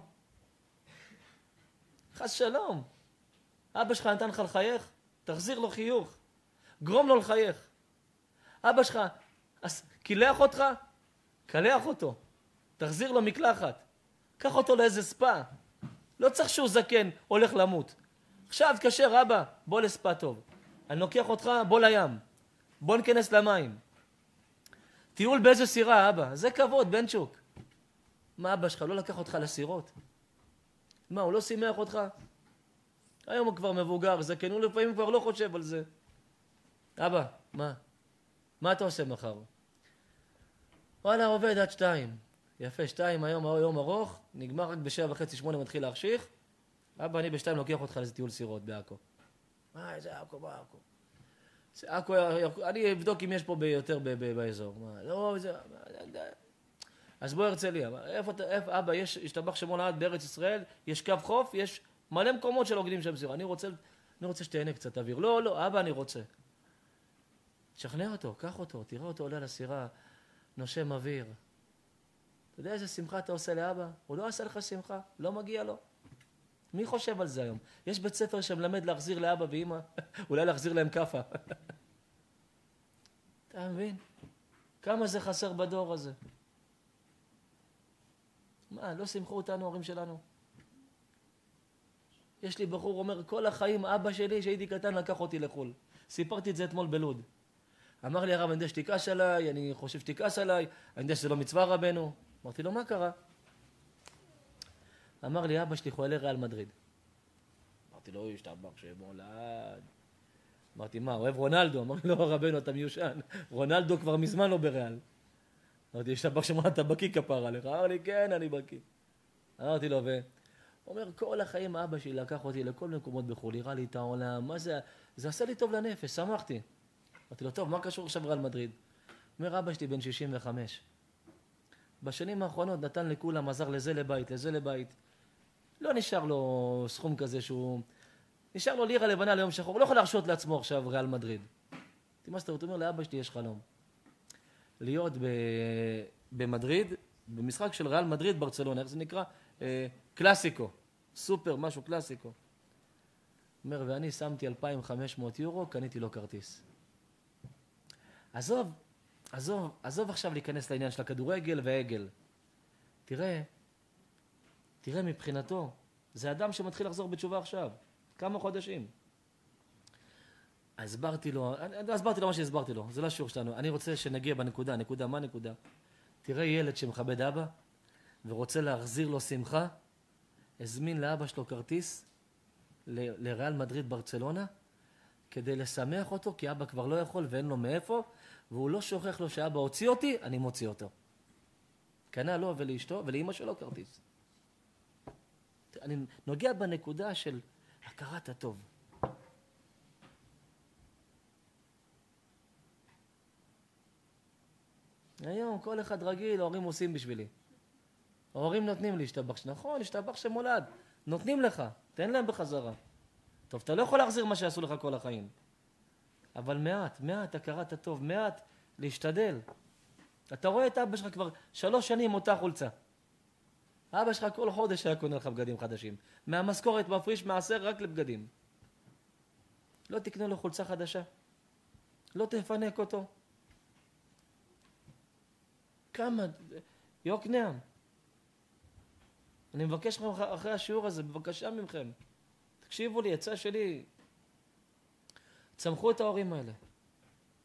A: חס שלום. אבא שלך נתן לך לחייך, תחזיר לו חיוך. גרום לו לחייך. אבא שלך קילח אותך, קלח אותו. תחזיר לו מקלחת. קח אותו לאיזה ספה. לא צריך שהוא זקן, הולך למות. עכשיו תקשר, אבא, בוא לספה טוב. אני לוקח אותך, בוא לים. בוא נכנס למים. טיול באיזה סירה, אבא. זה כבוד, בנצ'וק. מה אבא שלך לא לקח אותך לסירות? מה, הוא לא שימח אותך? היום הוא כבר מבוגר, זקן, הוא לפעמים כבר לא חושב על זה. אבא, מה אתה עושה מחר? וואלה, עובד עד 2. יפה, 2 היום יום ארוך, נגמר רק ב7:30, 8 מתחיל להחשיך. אבא, אני ב2 לוקח אותך לאיזה טיול סירות בעכו. איזה עכו, בעכו. עכו, אני אבדוק אם יש פה יותר באזור. לא, זה... אז בוא הרצליה. איפה, אבא, יש השתבח שמו לעד בארץ ישראל, יש קו חוף, יש מלא מקומות של עוגנים שם סירה. אני רוצה שתהנה קצת אוויר. לא, אבא, אני רוצה. תשכנע אותו, קח אותו, תראה אותו עולה לסירה, נושם אוויר. אתה יודע איזה שמחה אתה עושה לאבא? הוא לא עשה לך שמחה, לא מגיע לו. מי חושב על זה היום? יש בית ספר שמלמד להחזיר לאבא ואמא, אולי להחזיר להם קפה. אתה מבין? כמה זה חסר בדור הזה? מה, לא שמחו אותנו ההורים שלנו? יש לי בחור אומר, כל החיים אבא שלי שהייתי קטן לקח אותי לחול. סיפרתי את זה אתמול בלוד. אמר לי הרב, אני יודע שתיקס עליי, אני חושב שתיקס עליי, אני יודע שזה לא מצווה רבנו. אמרתי לו, מה קרה? אמר לי, אבא שלי חולה ריאל מדריד. אמרתי לו, השתבח שמולד. אמרתי, מה, אוהב רונלדו? אמר לי, לא, רבנו, אתה מיושן. רונלדו כבר מזמן לא בריאל. אמרתי, השתבח שמולד, אתה בקיא כפר עליך. אמר לי, כן, אני בקיא. אמרתי לו, הוא אומר, כל החיים אבא שלי לקח אותי לכל מקומות בחו"ל, הראה לי את העולם, מה זה? זה עשה לי טוב לנפש, שמחתי. אמרתי לו, טוב, מה קשור עכשיו ריאל מדריד? אומר, אבא שלי בן 65. בשנים האחרונות נתן לכולם, עזר לזה לבית. לא נשאר לו סכום כזה שהוא... נשאר לו לירה לבנה ליום שחור, הוא לא יכול להרשות לעצמו עכשיו ריאל מדריד. מה שאתה אומר, לאבא שלי יש חלום. להיות במדריד, במשחק של ריאל מדריד ברצלונה, איך זה נקרא? קלאסיקו, סופר, משהו קלאסיקו. אומר, ואני שמתי 2,500 יורו, קניתי לו כרטיס. עזוב עכשיו להיכנס לעניין של הכדורגל והעגל. תראה מבחינתו, זה אדם שמתחיל לחזור בתשובה עכשיו, כמה חודשים. הסברתי לו מה שהסברתי לו, זה לא השיעור שלנו. אני רוצה שנגיע בנקודה, מה נקודה? תראה ילד שמכבד אבא ורוצה להחזיר לו שמחה, הזמין לאבא שלו כרטיס לריאל מדריד ברצלונה, כדי לשמח אותו, כי אבא כבר לא יכול ואין לו מאיפה, והוא לא שוכח לו שאבא הוציא אותי, אני מוציא אותו. קנה לו ולאשתו ולאמא שלו כרטיס. אני נוגע בנקודה של הכרת הטוב. היום כל אחד רגיל, ההורים עושים בשבילי. ההורים נותנים לי, נכון, השתבח שמולד. נותנים לך, תן להם בחזרה. טוב, אתה לא יכול להחזיר מה שעשו לך כל החיים. אבל מעט הכרת הטוב, מעט להשתדל. אתה רואה את אבא שלך כבר 3 שנים אותה חולצה. אבא שלך כל חודש היה קונה לך בגדים חדשים. מהמשכורת מפריש מעשר רק לבגדים. לא תקנה לו חולצה חדשה. לא תפנק אותו. כמה... יוקנעם. אני מבקש לכם אחרי השיעור הזה, בבקשה ממכם. תקשיבו לי, עצה שלי. צמחו את ההורים האלה.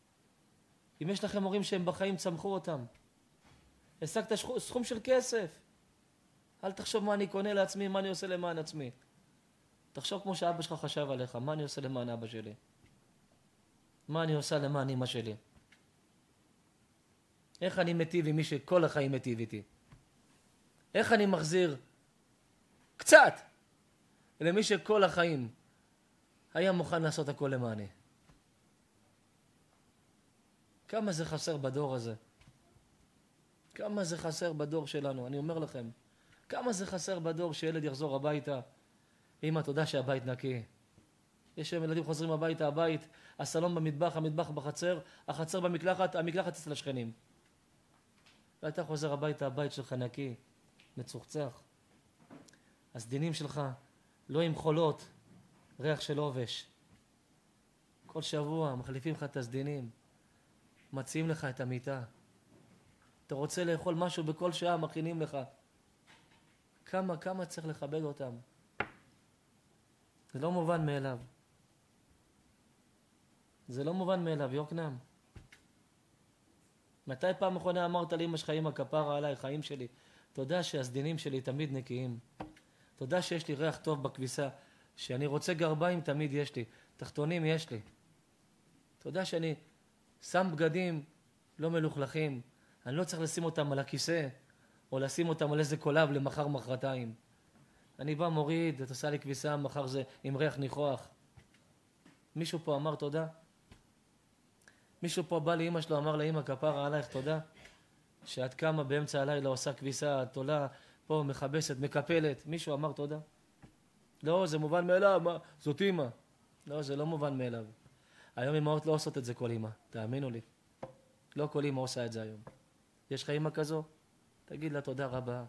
A: אם יש לכם הורים שהם בחיים, צמחו אותם. השגת סכום של כסף. אל תחשוב מה אני קונה לעצמי, מה אני עושה למען עצמי. תחשוב כמו שאבא שלך חשב עליך, מה אני עושה למען אבא שלי? מה אני עושה למען אמא שלי? איך אני מטיב עם מי שכל החיים מטיב איתי? איך אני מחזיר קצת למי שכל החיים היה מוכן לעשות הכל למעני? כמה זה חסר בדור הזה? כמה זה חסר בדור שלנו? אני אומר לכם, כמה זה חסר בדור שילד יחזור הביתה, אמא תודה שהבית נקי. יש שם ילדים חוזרים הביתה, הבית, הסלון במטבח, המטבח בחצר, החצר במקלחת, המקלחת אצל השכנים. ואתה חוזר הביתה, הבית שלך נקי, מצוחצח. הסדינים שלך לא עם חולות, ריח של עובש. כל שבוע מחליפים לך את הסדינים, מציעים לך את המיטה. אתה רוצה לאכול משהו בכל שעה, מכינים לך. כמה צריך לכבד אותם. זה לא מובן מאליו. זה לא מובן מאליו, יוקנעם. מתי פעם אחרונה אמרת לאמא שלך, אמא כפרה עליי, חיים שלי? תודה שהסדינים שלי תמיד נקיים. תודה שיש לי ריח טוב בכביסה. שאני רוצה גרביים תמיד יש לי. תחתונים יש לי. תודה שאני שם בגדים לא מלוכלכים. אני לא צריך לשים אותם על הכיסא, או לשים אותם על איזה קולב למחר מחרתיים. אני בא מוריד, את עושה לי כביסה, מחר זה עם ריח ניחוח. מישהו פה אמר תודה? מישהו פה בא לאמא שלו, אמר לאמא כפרה עלייך תודה? שאת קמה באמצע הלילה עושה כביסה, את עולה פה מכבסת, מקפלת. מישהו אמר תודה? לא, זה מובן מאליו, מה? זאת אמא. לא, זה לא מובן מאליו. היום אמאות לא עושות את זה כל אמא, תאמינו לי. לא כל אמא עושה את זה היום. יש לך אמא כזו? תגיד לה תודה רבה.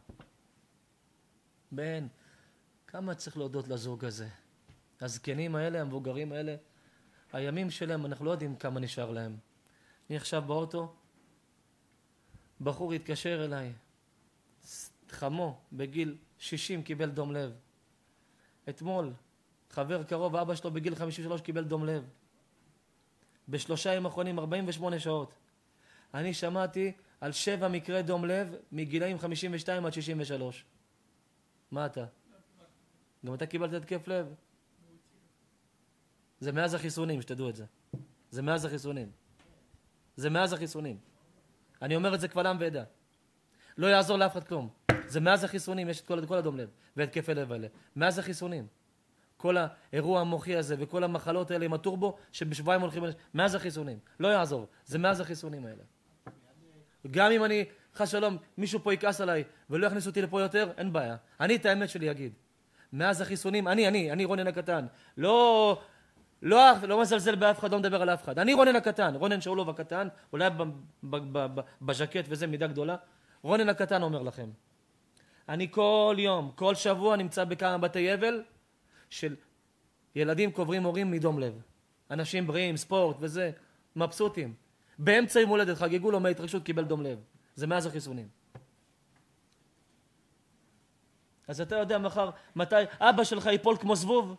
A: בן, כמה צריך להודות לזוג הזה? הזקנים האלה, המבוגרים האלה, הימים שלהם, אנחנו לא יודעים כמה נשאר להם. אני עכשיו באוטו, בחור התקשר אליי, חמו, בגיל 60 קיבל דום לב. אתמול, חבר קרוב, אבא שלו בגיל 53 קיבל דום לב. בשלושה ימים האחרונים, 48 שעות. אני שמעתי על 7 מקרי דום לב מגילאים 52 עד 63. מה אתה? גם אתה קיבלת התקף לב? זה מאז החיסונים, שתדעו את זה. זה מאז החיסונים. זה מאז החיסונים. אני אומר את זה קבל עם ועדה. לא יעזור לאף אחד כלום. זה מאז החיסונים, יש את כל הדום לב והתקפי לב האלה. מאז החיסונים. כל האירוע המוחי הזה וכל המחלות האלה עם הטורבו שבשבועיים הולכים... מאז החיסונים. לא יעזור. זה מאז החיסונים האלה. גם אם אני, חס שלום, מישהו פה יכעס עליי ולא יכניס אותי לפה יותר, אין בעיה. אני את האמת שלי אגיד. מאז החיסונים, אני רונן הקטן. לא מזלזל באף אחד, לא מדבר על אף אחד. אני רונן הקטן, רונן שאולוב הקטן, אולי בז'קט וזה מידה גדולה. רונן הקטן אומר לכם. אני כל יום, כל שבוע נמצא בכמה בתי אבל של ילדים קוברים הורים מדום לב. אנשים בריאים, ספורט וזה, מבסוטים. באמצע יום הולדת חגגו לו מההתרגשות קיבל דום לב. זה מאז החיסונים. אז אתה יודע מחר מתי אבא שלך ייפול כמו זבוב?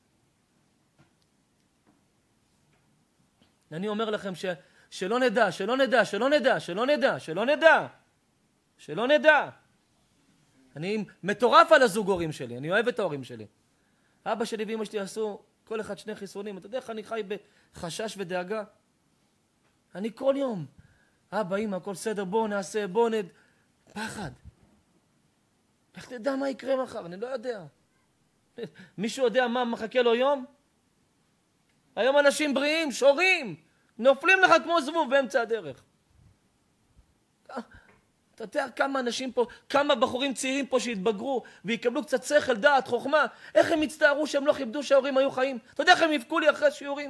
A: אני אומר לכם שלא נדע. אני מטורף על הזוג הורים שלי, אני אוהב את ההורים שלי. אבא שלי ואמא שלי עשו כל אחד 2 חיסונים. אתה יודע איך אני חי בחשש ודאגה? אני כל יום, אבא, אמא, הכל בסדר, בואו נעשה, פחד. איך תדע מה יקרה מחר? אני לא יודע. מישהו יודע מה מחכה לו יום? היום אנשים בריאים, שורים, נופלים לך כמו זבוב באמצע הדרך. אתה יודע כמה אנשים פה, כמה בחורים צעירים פה שהתבגרו ויקבלו קצת שכל, דעת, חוכמה, איך הם הצטערו שהם לא כיבדו שההורים היו חיים? אתה יודע איך הם יבכו לי אחרי שיעורים?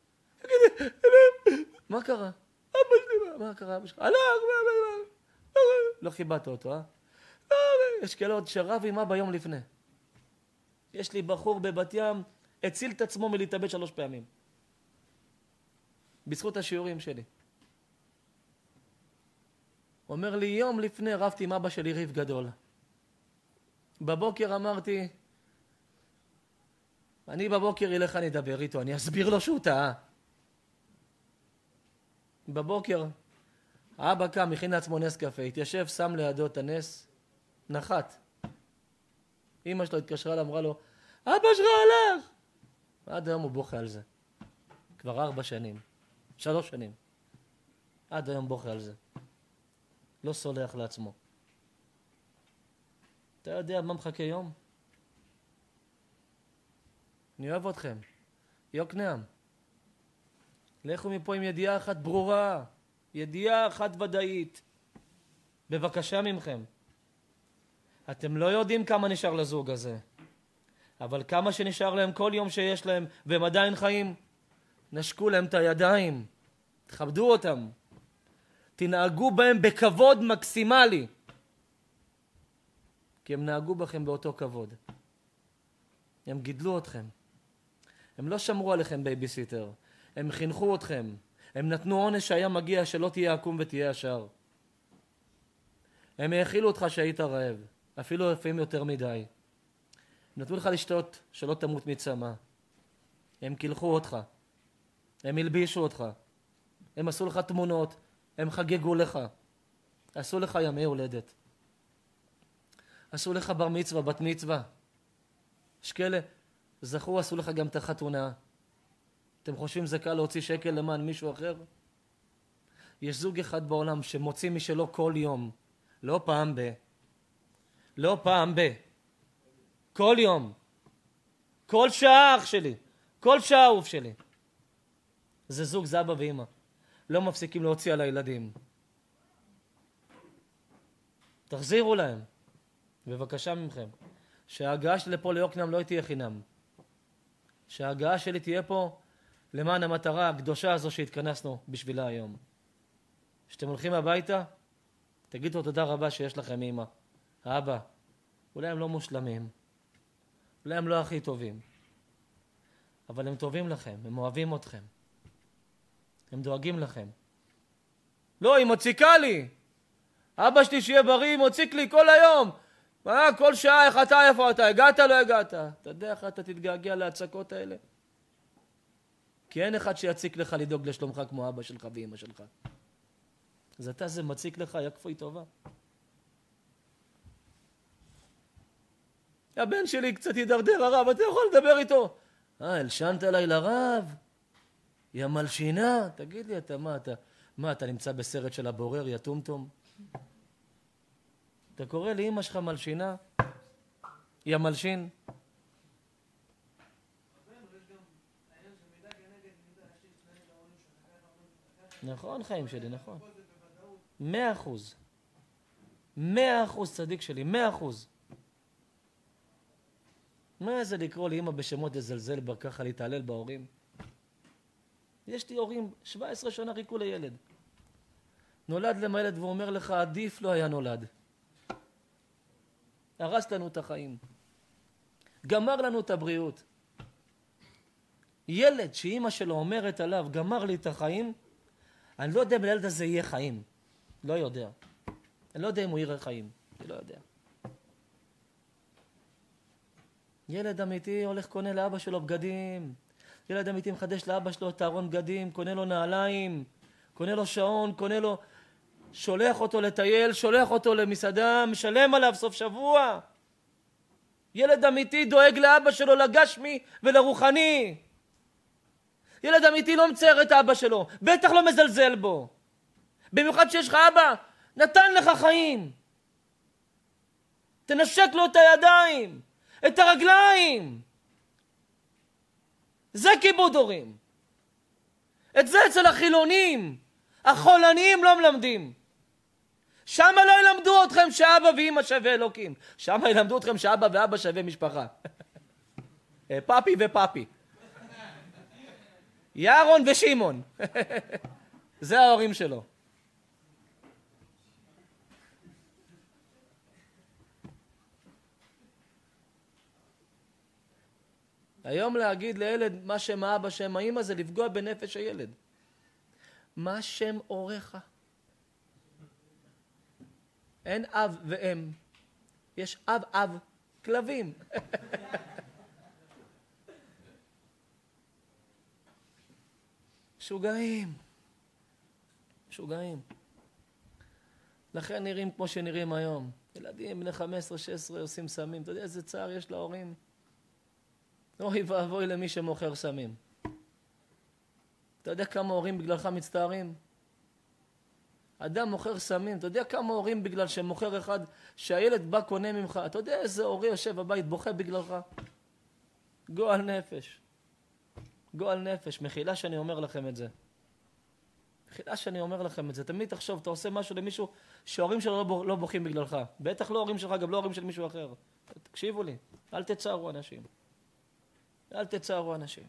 A: מה קרה? אבא שלי, מה קרה אבא שלך? לא כיבדת אותו, אה? יש כאלה עוד שרב עם אבא יום לפני. יש לי בחור בבת ים, הציל את עצמו מלהתאבד 3 פעמים. בזכות השיעורים שלי. אומר לי, יום לפני רבתי עם אבא שלי ריב גדול. בבוקר אמרתי, אני בבוקר אלך אני אדבר איתו, אני אסביר לו שהוא טעה. בבוקר, האבא קם, הכין לעצמו נס קפה, התיישב, שם לידו את הנס, נחת. אמא שלו התקשרה לה, אמרה לו, אבא שלך הלך! עד היום הוא בוכה על זה. כבר 4 שנים, 3 שנים. עד היום בוכה על זה. לא סולח לעצמו. אתה יודע מה מחכה יום? אני אוהב אתכם. יוקנעם. לכו מפה עם ידיעה אחת ברורה. ידיעה אחת ודאית. בבקשה ממכם. אתם לא יודעים כמה נשאר לזוג הזה. אבל כמה שנשאר להם כל יום שיש להם, והם עדיין חיים, נשקו להם את הידיים. תכבדו אותם. תנהגו בהם בכבוד מקסימלי. כי הם נהגו בכם באותו כבוד. הם גידלו אתכם. הם לא שמרו עליכם בייביסיטר. הם חינכו אתכם. הם נתנו עונש שהיה מגיע שלא תהיה עקום ותהיה ישר. הם האכילו אותך שהיית רעב. אפילו לפעמים יותר מדי. הם נתנו לך לשתות שלא תמות מצמא. הם קילחו אותך. הם הלבישו אותך. הם עשו לך תמונות. הם חגגו לך. עשו לך ימי הולדת. עשו לך בר מצווה, בת מצווה. יש כאלה, זכו, עשו לך גם את החתונה. אתם חושבים זה קל להוציא שקל למען מישהו אחר? יש זוג אחד בעולם שמוציא משלו כל יום. לא פעם ב. לא פעם ב. כל יום. כל שעה אח שלי. כל שעה אהוב שלי. זה זוג, זה אבא ואמא. לא מפסיקים להוציא על הילדים. תחזירו להם. בבקשה ממכם. שההגעה שלי לפה ליוקנעם לא תהיה חינם. שההגעה שלי תהיה פה למען המטרה הקדושה הזו שהתכנסנו בשבילה היום. כשאתם הולכים הביתה, תגידו תודה רבה שיש לכם אמא. האבא, אולי הם לא מושלמים. אולי הם לא הכי טובים. אבל הם טובים לכם, הם אוהבים אתכם. הם דואגים לכם. לא, היא מוציקה לי. אבא שלי שיהיה בריא, היא מוציק לי כל היום. כל שעה, איך אתה, איפה אתה? הגעת, לא הגעת? אתה יודע איך אתה תתגעגע להצקות האלה? כי אין אחד שיציק לך לדאוג לשלומך כמו אבא שלך ואמא שלך. אז אתה זה מציק לך, יקפו היא טובה. הבן שלי קצת ידרדר הרב, אתה יכול לדבר איתו. הלשנת עליי לרב? יא מלשינה? תגיד לי, אתה נמצא בסרט של הבורר, יא טומטום? אתה קורא לאמא שלך מלשינה? יא מלשין? נכון, חיים שלי, נכון. 100%. 100% צדיק שלי, 100%. מה זה לקרוא לאמא בשמות לזלזל בה, ככה להתעלל בהורים? יש לי הורים, 17 שנה חיכו לילד. נולד להם הילד ואומר לך, עדיף לא היה נולד. הרס לנו את החיים. גמר לנו את הבריאות. ילד שאמא שלו אומרת עליו, גמר לי את החיים, אני לא יודע אם לילד הזה יהיה חיים. לא יודע. אני לא יודע אם הוא יראה חיים. אני לא יודע. ילד אמיתי הולך קונה לאבא שלו בגדים. ילד אמיתי מחדש לאבא שלו את ארון בגדים, קונה לו נעליים, קונה לו שעון, קונה לו... שולח אותו לטייל, שולח אותו למסעדה, משלם עליו סוף שבוע. ילד אמיתי דואג לאבא שלו לגשמי ולרוחני. ילד אמיתי לא מצייר את אבא שלו, בטח לא מזלזל בו. במיוחד שיש לך אבא, נתן לך חיים. תנשק לו את הידיים, את הרגליים. זה כיבוד הורים. את זה אצל החילונים, החולניים לא מלמדים. שם לא ילמדו אתכם שאבא ואמא שווה אלוקים. שם ילמדו אתכם שאבא ואבא שווה משפחה. פאפי ופאפי. ירון ושימון. זה ההורים שלו. היום להגיד לילד מה שם האבא, שם האמא, זה לפגוע בנפש הילד. מה שם הוריך? אין אב ואם. יש אב, כלבים. שוגעים. שוגעים. לכן נראים כמו שנראים היום. ילדים בני 15-16 עושים סמים. אתה יודע איזה צער יש להורים? אוי ואבוי למי שמוכר סמים. אתה יודע כמה הורים בגללך מצטערים? אדם מוכר סמים, אתה יודע כמה הורים בגלל שמוכר אחד, שהילד בא קונה ממך, אתה יודע איזה הורי יושב בבית בוכה בגללך? גועל נפש. גועל נפש. מחילה שאני אומר לכם את זה. מחילה שאני אומר לכם את זה. תמיד תחשוב, אתה עושה משהו למישהו שההורים שלו לא בוכים בגללך. בטח לא ההורים שלך, גם לא ההורים של מישהו אחר. תקשיבו לי, אל תצערו אנשים. אל תצערו אנשים.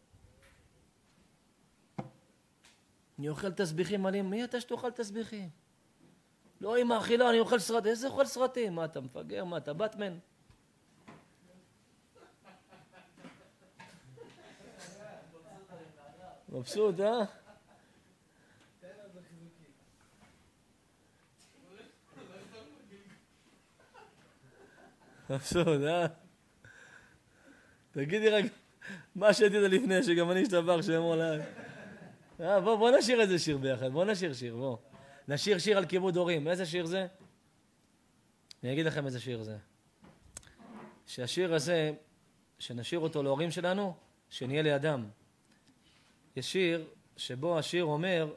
A: אני אוכל תסביכים, מי אתה שתאכל תסביכים? לא עם האכילה, אני אוכל סרטים. איזה אוכל סרטים? מה, אתה מפגר? מה, אתה בטמן? מבסוט, מבסוט, תגידי רק מה שעשית לפני, שגם אני אשתבח שאמור לה. בוא נשיר איזה שיר ביחד, בוא נשיר שיר, בוא. נשיר שיר על כיבוד הורים. איזה שיר זה? אני אגיד לכם איזה שיר זה. שהשיר הזה, שנשיר אותו להורים שלנו, שנהיה לידם. יש שיר שבו השיר אומר,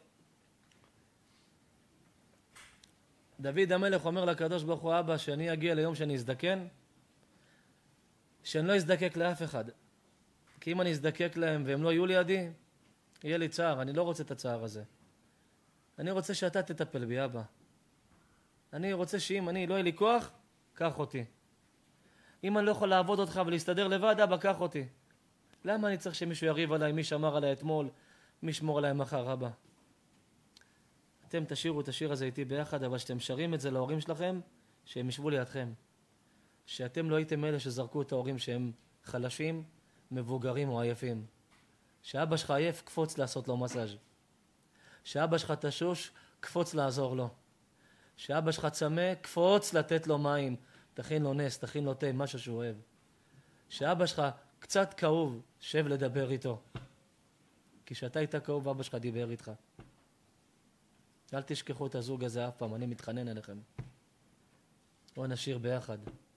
A: דוד המלך אומר לקדוש ברוך הוא, אבא, שאני אגיע ליום שאני אזדקן, שאני לא אזדקק לאף אחד. כי אם אני אזדקק להם והם לא יהיו לידי, יהיה לי צער. אני לא רוצה את הצער הזה. אני רוצה שאתה תטפל בי, אבא. אני רוצה שאם אני לא יהיה לי כוח, קח אותי. אם אני לא יכול לעבוד אותך ולהסתדר לבד, אבא, קח אותי. למה אני צריך שמישהו יריב עליי, מי שמר עליי אתמול, מי שמור עליי מחר, אבא? אתם תשירו את השיר הזה איתי ביחד, אבל שאתם שרים את זה להורים שלכם, שהם ישבו לידכם. שאתם לא הייתם אלה שזרקו את ההורים שהם חלשים, מבוגרים או עייפים. שאבא שלך עייף, קפוץ לעשות לו מסאז'. שאבא שלך תשוש, קפוץ לעזור לו. שאבא שלך צמא, קפוץ לתת לו מים. תכין לו נס, תכין לו תה, משהו שהוא אוהב. שאבא שלך קצת כאוב, שב לדבר איתו. כי כשאתה היית כאוב, אבא שלך דיבר איתך. אל תשכחו את הזוג הזה אף פעם, אני מתחנן אליכם. בואו נשיר ביחד.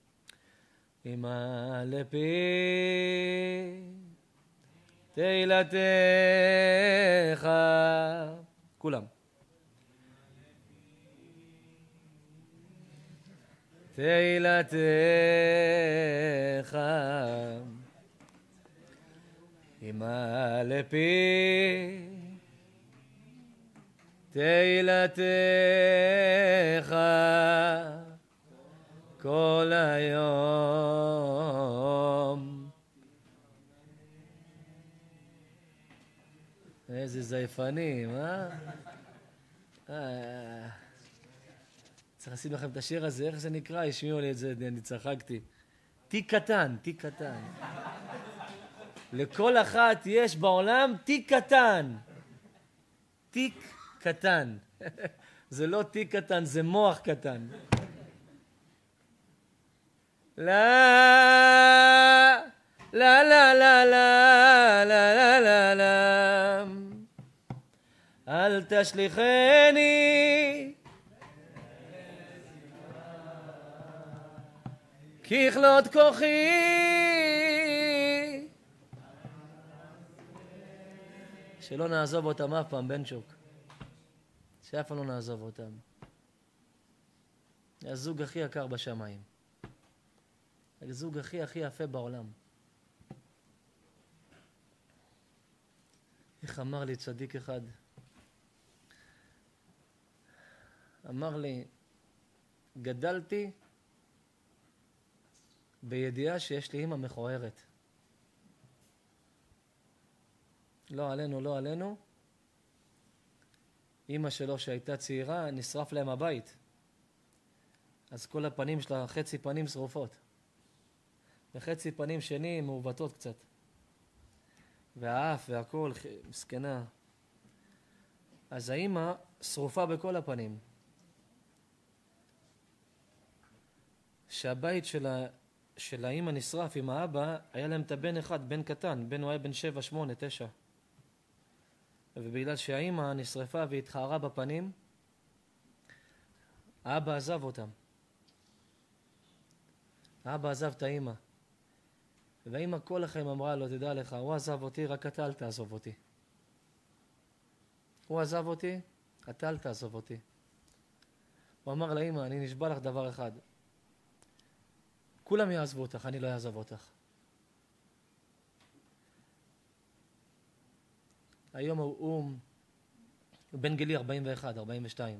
A: אמא לפי תהילתך. כולם. תהילתך. אמא לפי תהילתך כל היום. איזה זייפנים, צריך לשים לכם את השיר הזה, איך זה נקרא? השמיעו לי את זה, אני צחקתי. תיק קטן, תיק קטן. לכל אחת יש בעולם תיק קטן. תיק קטן. זה לא תיק קטן, זה מוח קטן. לה, לה, לה, לה, לה, לה, לה, לה. אל תשליכני ככלות כוחי. שלא נעזוב אותם אף פעם, בן שוק. שאף פעם לא נעזוב אותם. זה הזוג הכי יקר בשמיים. הזוג הכי יפה בעולם. איך אמר לי צדיק אחד? אמר לי, גדלתי בידיעה שיש לי אמא מכוערת. לא עלינו, לא עלינו. אמא שלו שהייתה צעירה, נשרף להם הבית. אז כל הפנים שלה, חצי פנים שרופות. וחצי פנים שני מעובתות קצת. והאף והכל, מסכנה. אז האמא שרופה בכל הפנים. שהבית של האמא נשרף עם האבא, היה להם את הבן אחד, בן קטן, בן הוא היה בן 7, 8, 9. ובגלל שהאמא נשרפה והתחערה בפנים, האבא עזב אותם. האבא עזב את האמא. והאמא כל החיים אמרה לו, תדע לך, הוא עזב אותי, רק אתה אל תעזוב אותי. הוא עזב אותי, אתה אל תעזוב אותי. הוא אמר לאמא, אני נשבע לך דבר אחד. כולם יעזבו אותך, אני לא אעזוב אותך. היום הוא בן גילי 41, 42.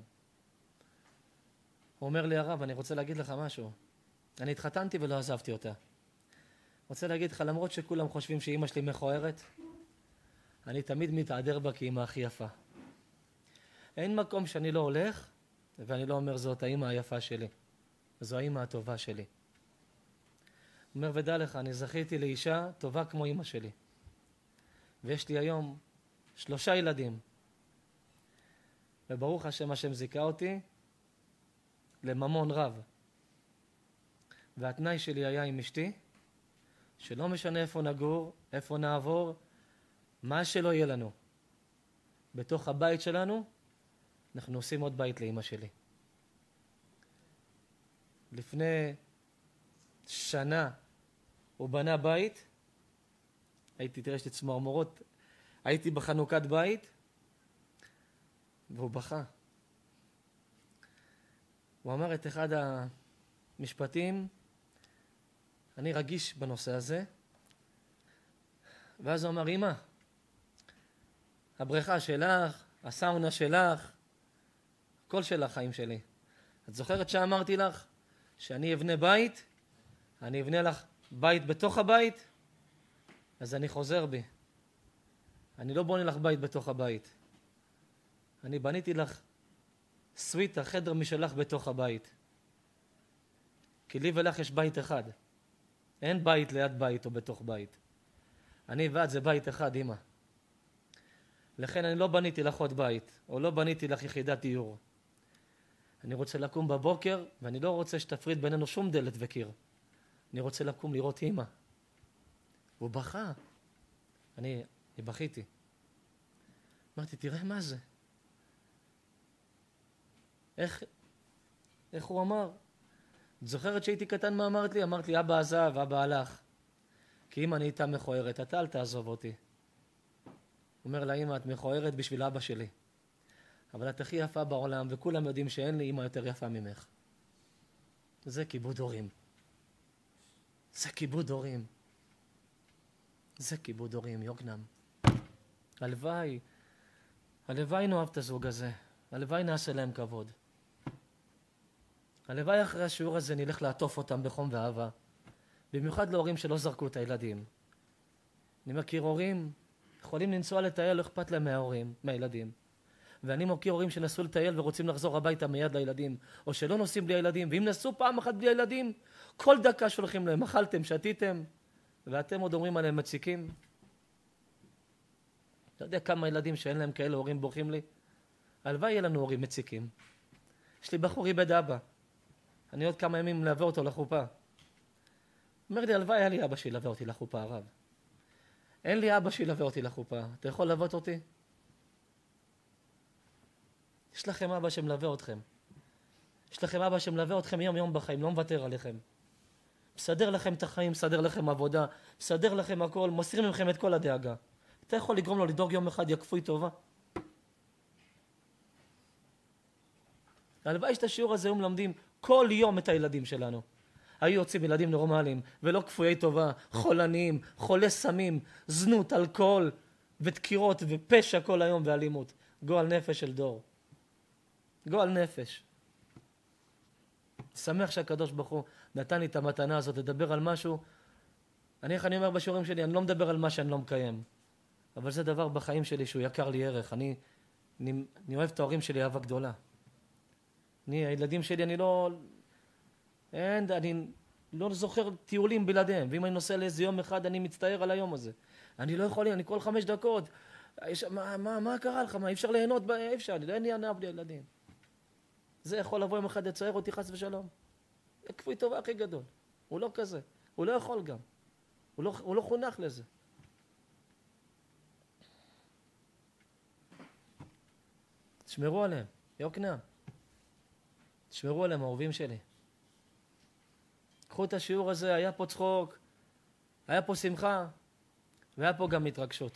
A: הוא אומר לי, הרב, אני רוצה להגיד לך משהו. אני התחתנתי ולא עזבתי אותה. רוצה להגיד לך, למרות שכולם חושבים שאמא שלי מכוערת, אני תמיד מתעדר בה כאמא הכי יפה. אין מקום שאני לא הולך, ואני לא אומר זאת האמא היפה שלי. זו האמא הטובה שלי. הוא אומר, ודע לך, אני זכיתי לאישה טובה כמו אמא שלי. ויש לי היום 3 ילדים. וברוך השם, השם זיכה אותי לממון רב. והתנאי שלי היה עם אשתי, שלא משנה איפה נגור, איפה נעבור, מה שלא יהיה לנו. בתוך הבית שלנו, אנחנו עושים עוד בית לאמא שלי. לפני שנה הוא בנה בית, תראה, יש לי צמרמורות, הייתי בחנוכת בית, והוא בכה. הוא אמר את אחד המשפטים, אני רגיש בנושא הזה, ואז הוא אמר, אמא, הבריכה שלך, הסאונה שלך, כל של החיים שלי. את זוכרת שאמרתי לך שאני אבנה בית? אני אבנה לך בית בתוך הבית? אז אני חוזר בי. אני לא בונה לך בית בתוך הבית. אני בניתי לך סוויטה, חדר משלך בתוך הבית. כי לי ולך יש בית אחד. אין בית ליד בית או בתוך בית. אני ואת זה בית אחד, אמא. לכן אני לא בניתי לך עוד בית, או לא בניתי לך יחידת דיור. אני רוצה לקום בבוקר, ואני לא רוצה שתפריד בינינו שום דלת וקיר. אני רוצה לקום לראות אמא. הוא בכה. אני בכיתי. אמרתי, תראה מה זה. איך הוא אמר? את זוכרת שהייתי קטן מה אמרת לי? אמרת לי, אבא עזב, אבא הלך. כי אמא נהייתה מכוערת, אתה אל תעזוב אותי. אומר לה, אמא, את מכוערת בשביל אבא שלי. אבל את הכי יפה בעולם, וכולם יודעים שאין לי אמא יותר יפה ממך. זה כיבוד הורים. זה כיבוד הורים. זה כיבוד הורים, יוקנעם. הלוואי נאהב את הזוג הזה. הלוואי נעשה להם כבוד. הלוואי אחרי השיעור הזה נלך לעטוף אותם בחום ואהבה. במיוחד להורים שלא זרקו את הילדים. אני מכיר הורים, יכולים לנסוע לטייל, לא אכפת להם מהילדים. ואני מכיר הורים שנסעו לטייל ורוצים לחזור הביתה מיד לילדים, או שלא נוסעים בלי הילדים, ואם נסעו פעם אחת בלי הילדים, כל דקה שולחים להם, אכלתם, שתיתם, ואתם עוד אומרים עליהם מציקים. אתה יודע כמה ילדים שאין להם כאלה הורים בורחים לי? הלוואי יהיה לנו הורים מציקים. יש לי בחור איבד אבא. אני עוד כמה ימים מלווה אותו לחופה. אומר לי, הלוואי היה לי אבא שילווה אותי לחופה, הרב. אין לי אבא שילווה אותי לחופה. אתה יכול ללוות אותי? יש לכם אבא שמלווה אתכם. יש לכם אבא שמלווה אתכם יום בחיים, לא מוותר עליכם. מסדר לכם את החיים, מסדר לכם עבודה, מסדר לכם הכל, מסיר ממכם את כל הדאגה. אתה יכול לגרום לו לדאוג יום אחד, יקפוי טובה. הלוואי שאת השיעור הזה מלמדים כל יום את הילדים שלנו. היו יוצאים ילדים נורמליים, ולא כפויי טובה, חולניים, חולי סמים, זנות, אלכוהול, ודקירות, ופשע כל היום, ואלימות. גועל נפש של דור. גועל נפש. שמח שהקדוש ברוך הוא נתן לי את המתנה הזאת, לדבר על משהו. אני אומר בשיעורים שלי, אני לא מדבר על מה שאני לא מקיים. אבל זה דבר בחיים שלי שהוא יקר לי ערך. אני אוהב את ההורים שלי אהבה גדולה. הילדים שלי, אני לא זוכר טיולים בלעדיהם, ואם אני נוסע לאיזה יום אחד, אני מצטער על היום הזה. אני לא יכול, אני כל 5 דקות, מה קרה לך? אי אפשר ליהנות? אי אפשר, אין לי הנאה בלי ילדים. זה יכול לבוא יום אחד לצייר אותי חס ושלום. כפוי טובה הכי גדול. הוא לא כזה. הוא לא יכול גם. הוא לא חונך לזה. תשמרו עליהם, יוקנעם. תשמרו עליהם, האהובים שלי. קחו את השיעור הזה, היה פה צחוק, היה פה שמחה, והיה פה גם התרגשות.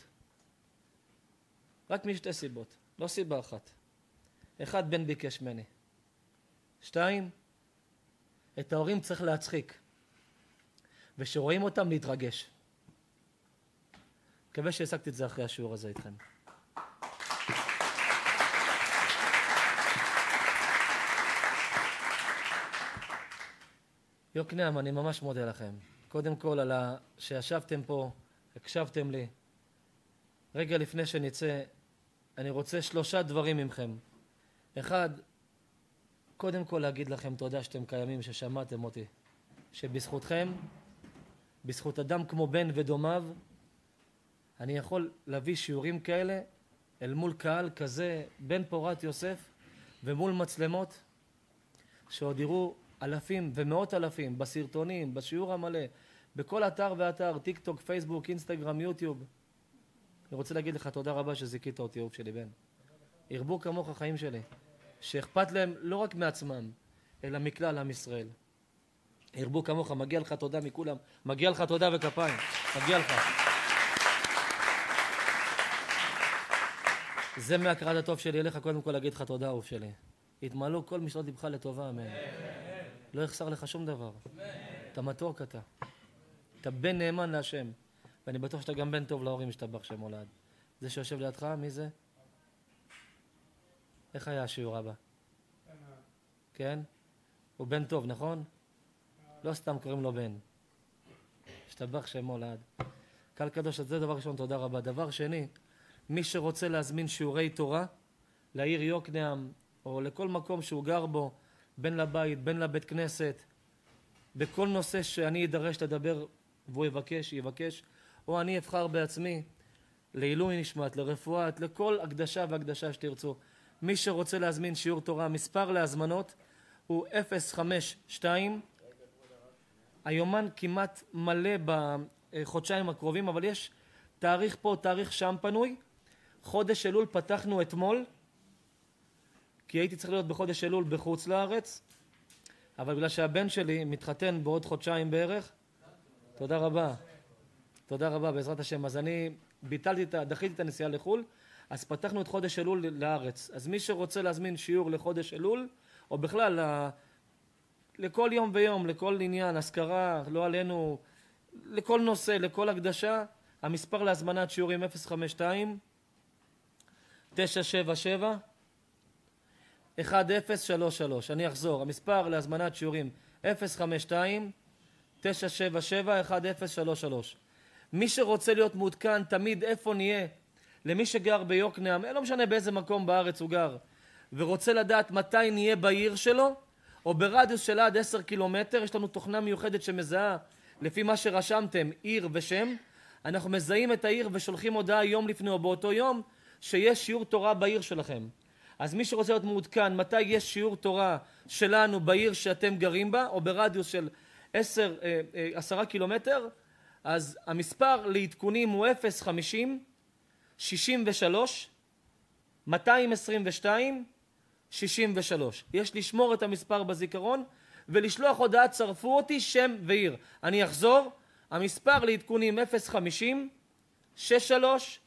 A: רק משתי סיבות, לא סיבה אחת. אחד, בן ביקש ממני. 2, את ההורים צריך להצחיק. ושרואים אותם להתרגש. מקווה שהשגתי את זה אחרי השיעור הזה איתכם. יוקנעם, אני ממש מודה לכם. קודם כל על שישבתם פה, הקשבתם לי. רגע לפני שנצא, אני רוצה 3 דברים ממכם. 1, קודם כל להגיד לכם תודה שאתם קיימים, ששמעתם אותי. שבזכותכם, בזכות אדם כמו בן ודומיו, אני יכול להביא שיעורים כאלה אל מול קהל כזה, בן פורת יוסף, ומול מצלמות, שעוד יראו אלפים ומאות אלפים בסרטונים, בשיעור המלא, בכל אתר ואתר, טיק טוק, פייסבוק, אינסטגרם, יוטיוב. אני רוצה להגיד לך תודה רבה שזיכית אותי, אהוב שלי בן. ירבו כמוך החיים שלי, שאכפת להם לא רק מעצמם, אלא מכלל עם ישראל. ירבו כמוך, מגיע לך תודה מכולם, מגיע לך תודה וכפיים, מגיע לך. זה מהכרת הטוב שלי אליך, קודם כל להגיד לך תודה, אהוב שלי. יתמלאו כל משנות לבך לטובה, אמן. לא יחסר לך שום דבר. אתה מתוק אתה. אתה בן נאמן להשם. ואני בטוח שאתה גם בן טוב להורים שתבח שם הולד. זה שיושב לידך, מי זה? איך היה השיעור הבא? כן? הוא בן טוב, נכון? לא סתם קוראים לו בן. שתבח שם הולד. קהל קדוש, זה דבר ראשון, תודה רבה. דבר שני, מי שרוצה להזמין שיעורי תורה, לעיר יוקנעם, או לכל מקום שהוא גר בו, בין לבית, בין לבית כנסת, בכל נושא שאני אדרש לדבר והוא יבקש, או אני אבחר בעצמי, לעילוי נשמת, לרפואת, לכל הקדשה והקדשה שתרצו. מי שרוצה להזמין שיעור תורה, מספר להזמנות הוא 052. היומן כמעט מלא בחודשיים הקרובים, אבל יש תאריך פה, תאריך שם פנוי. חודש אלול פתחנו אתמול, כי הייתי צריך להיות בחודש אלול בחוץ לארץ, אבל בגלל שהבן שלי מתחתן בעוד חודשיים בערך, תודה רבה. תודה רבה, בעזרת השם. אז אני דחיתי את הנסיעה לחול, אז פתחנו את חודש אלול לארץ. אז מי שרוצה להזמין שיעור לחודש אלול, או בכלל לכל יום ויום, לכל עניין, הזכרה, לא עלינו, לכל נושא, לכל הקדשה, המספר להזמנת שיעורים 052 977 1033. אני אחזור, המספר להזמנת שיעורים 052 977 1033. מי שרוצה להיות מעודכן תמיד איפה נהיה, למי שגר ביוקנעם, לא משנה באיזה מקום בארץ הוא גר, ורוצה לדעת מתי נהיה בעיר שלו, או ברדיוס של עד 10 קילומטר, יש לנו תוכנה מיוחדת שמזהה, לפי מה שרשמתם, עיר ושם. אנחנו מזהים את העיר ושולחים הודעה יום לפני או באותו יום, שיש שיעור תורה בעיר שלכם. אז מי שרוצה להיות מעודכן מתי יש שיעור תורה שלנו בעיר שאתם גרים בה, או ברדיוס של 10 קילומטר, אז המספר לעדכונים הוא 050 63 222 63. יש לשמור את המספר בזיכרון ולשלוח הודעה צרפו אותי שם ועיר. אני אחזור, המספר לעדכונים 050 63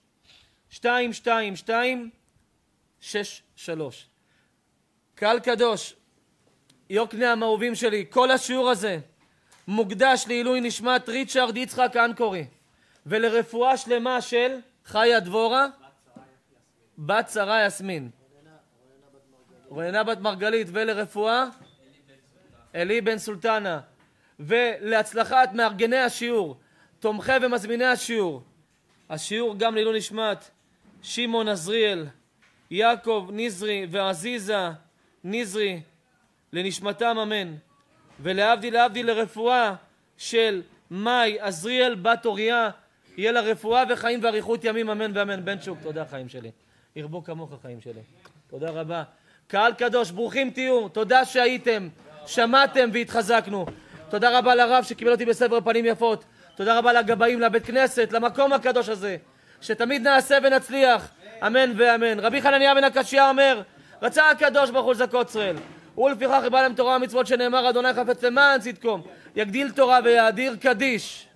A: 222 63. קהל קדוש, יוקנעם האהובים שלי, כל השיעור הזה מוקדש לעילוי נשמת ריצ'רד יצחק אנקורי ולרפואה שלמה של חיה דבורה בת שרה יסמין, רוננה בת מרגלית, ולרפואה אלי בן סולטנה, ולהצלחת מארגני השיעור, תומכי ומזמיני השיעור גם לעילוי נשמת שמעון עזריאל, יעקב נזרי ועזיזה נזרי, לנשמתם אמן. ולהבדיל לרפואה של מאי עזריאל בת אוריה, יהיה לה רפואה וחיים ואריכות ימים אמן ואמן. בן שוק, תודה חיים שלי, ירבו כמוך חיים שלי, תודה רבה. קהל קדוש, ברוכים תהיו, תודה שהייתם, שמעתם והתחזקנו. תודה רבה לרב שקיבל אותי בסבר פנים יפות, תודה רבה לגבאים, לבית כנסת, למקום הקדוש הזה, שתמיד נעשה ונצליח, אמן ואמן. רבי חנניה בן הקשיא אומר, רצה הקדוש ברוך הוא לזכות ישראל ולפיכך יבא להם תורה ומצוות שנאמר אדוני חפץ למען צדקום, יגדיל תורה ויאדיר קדיש.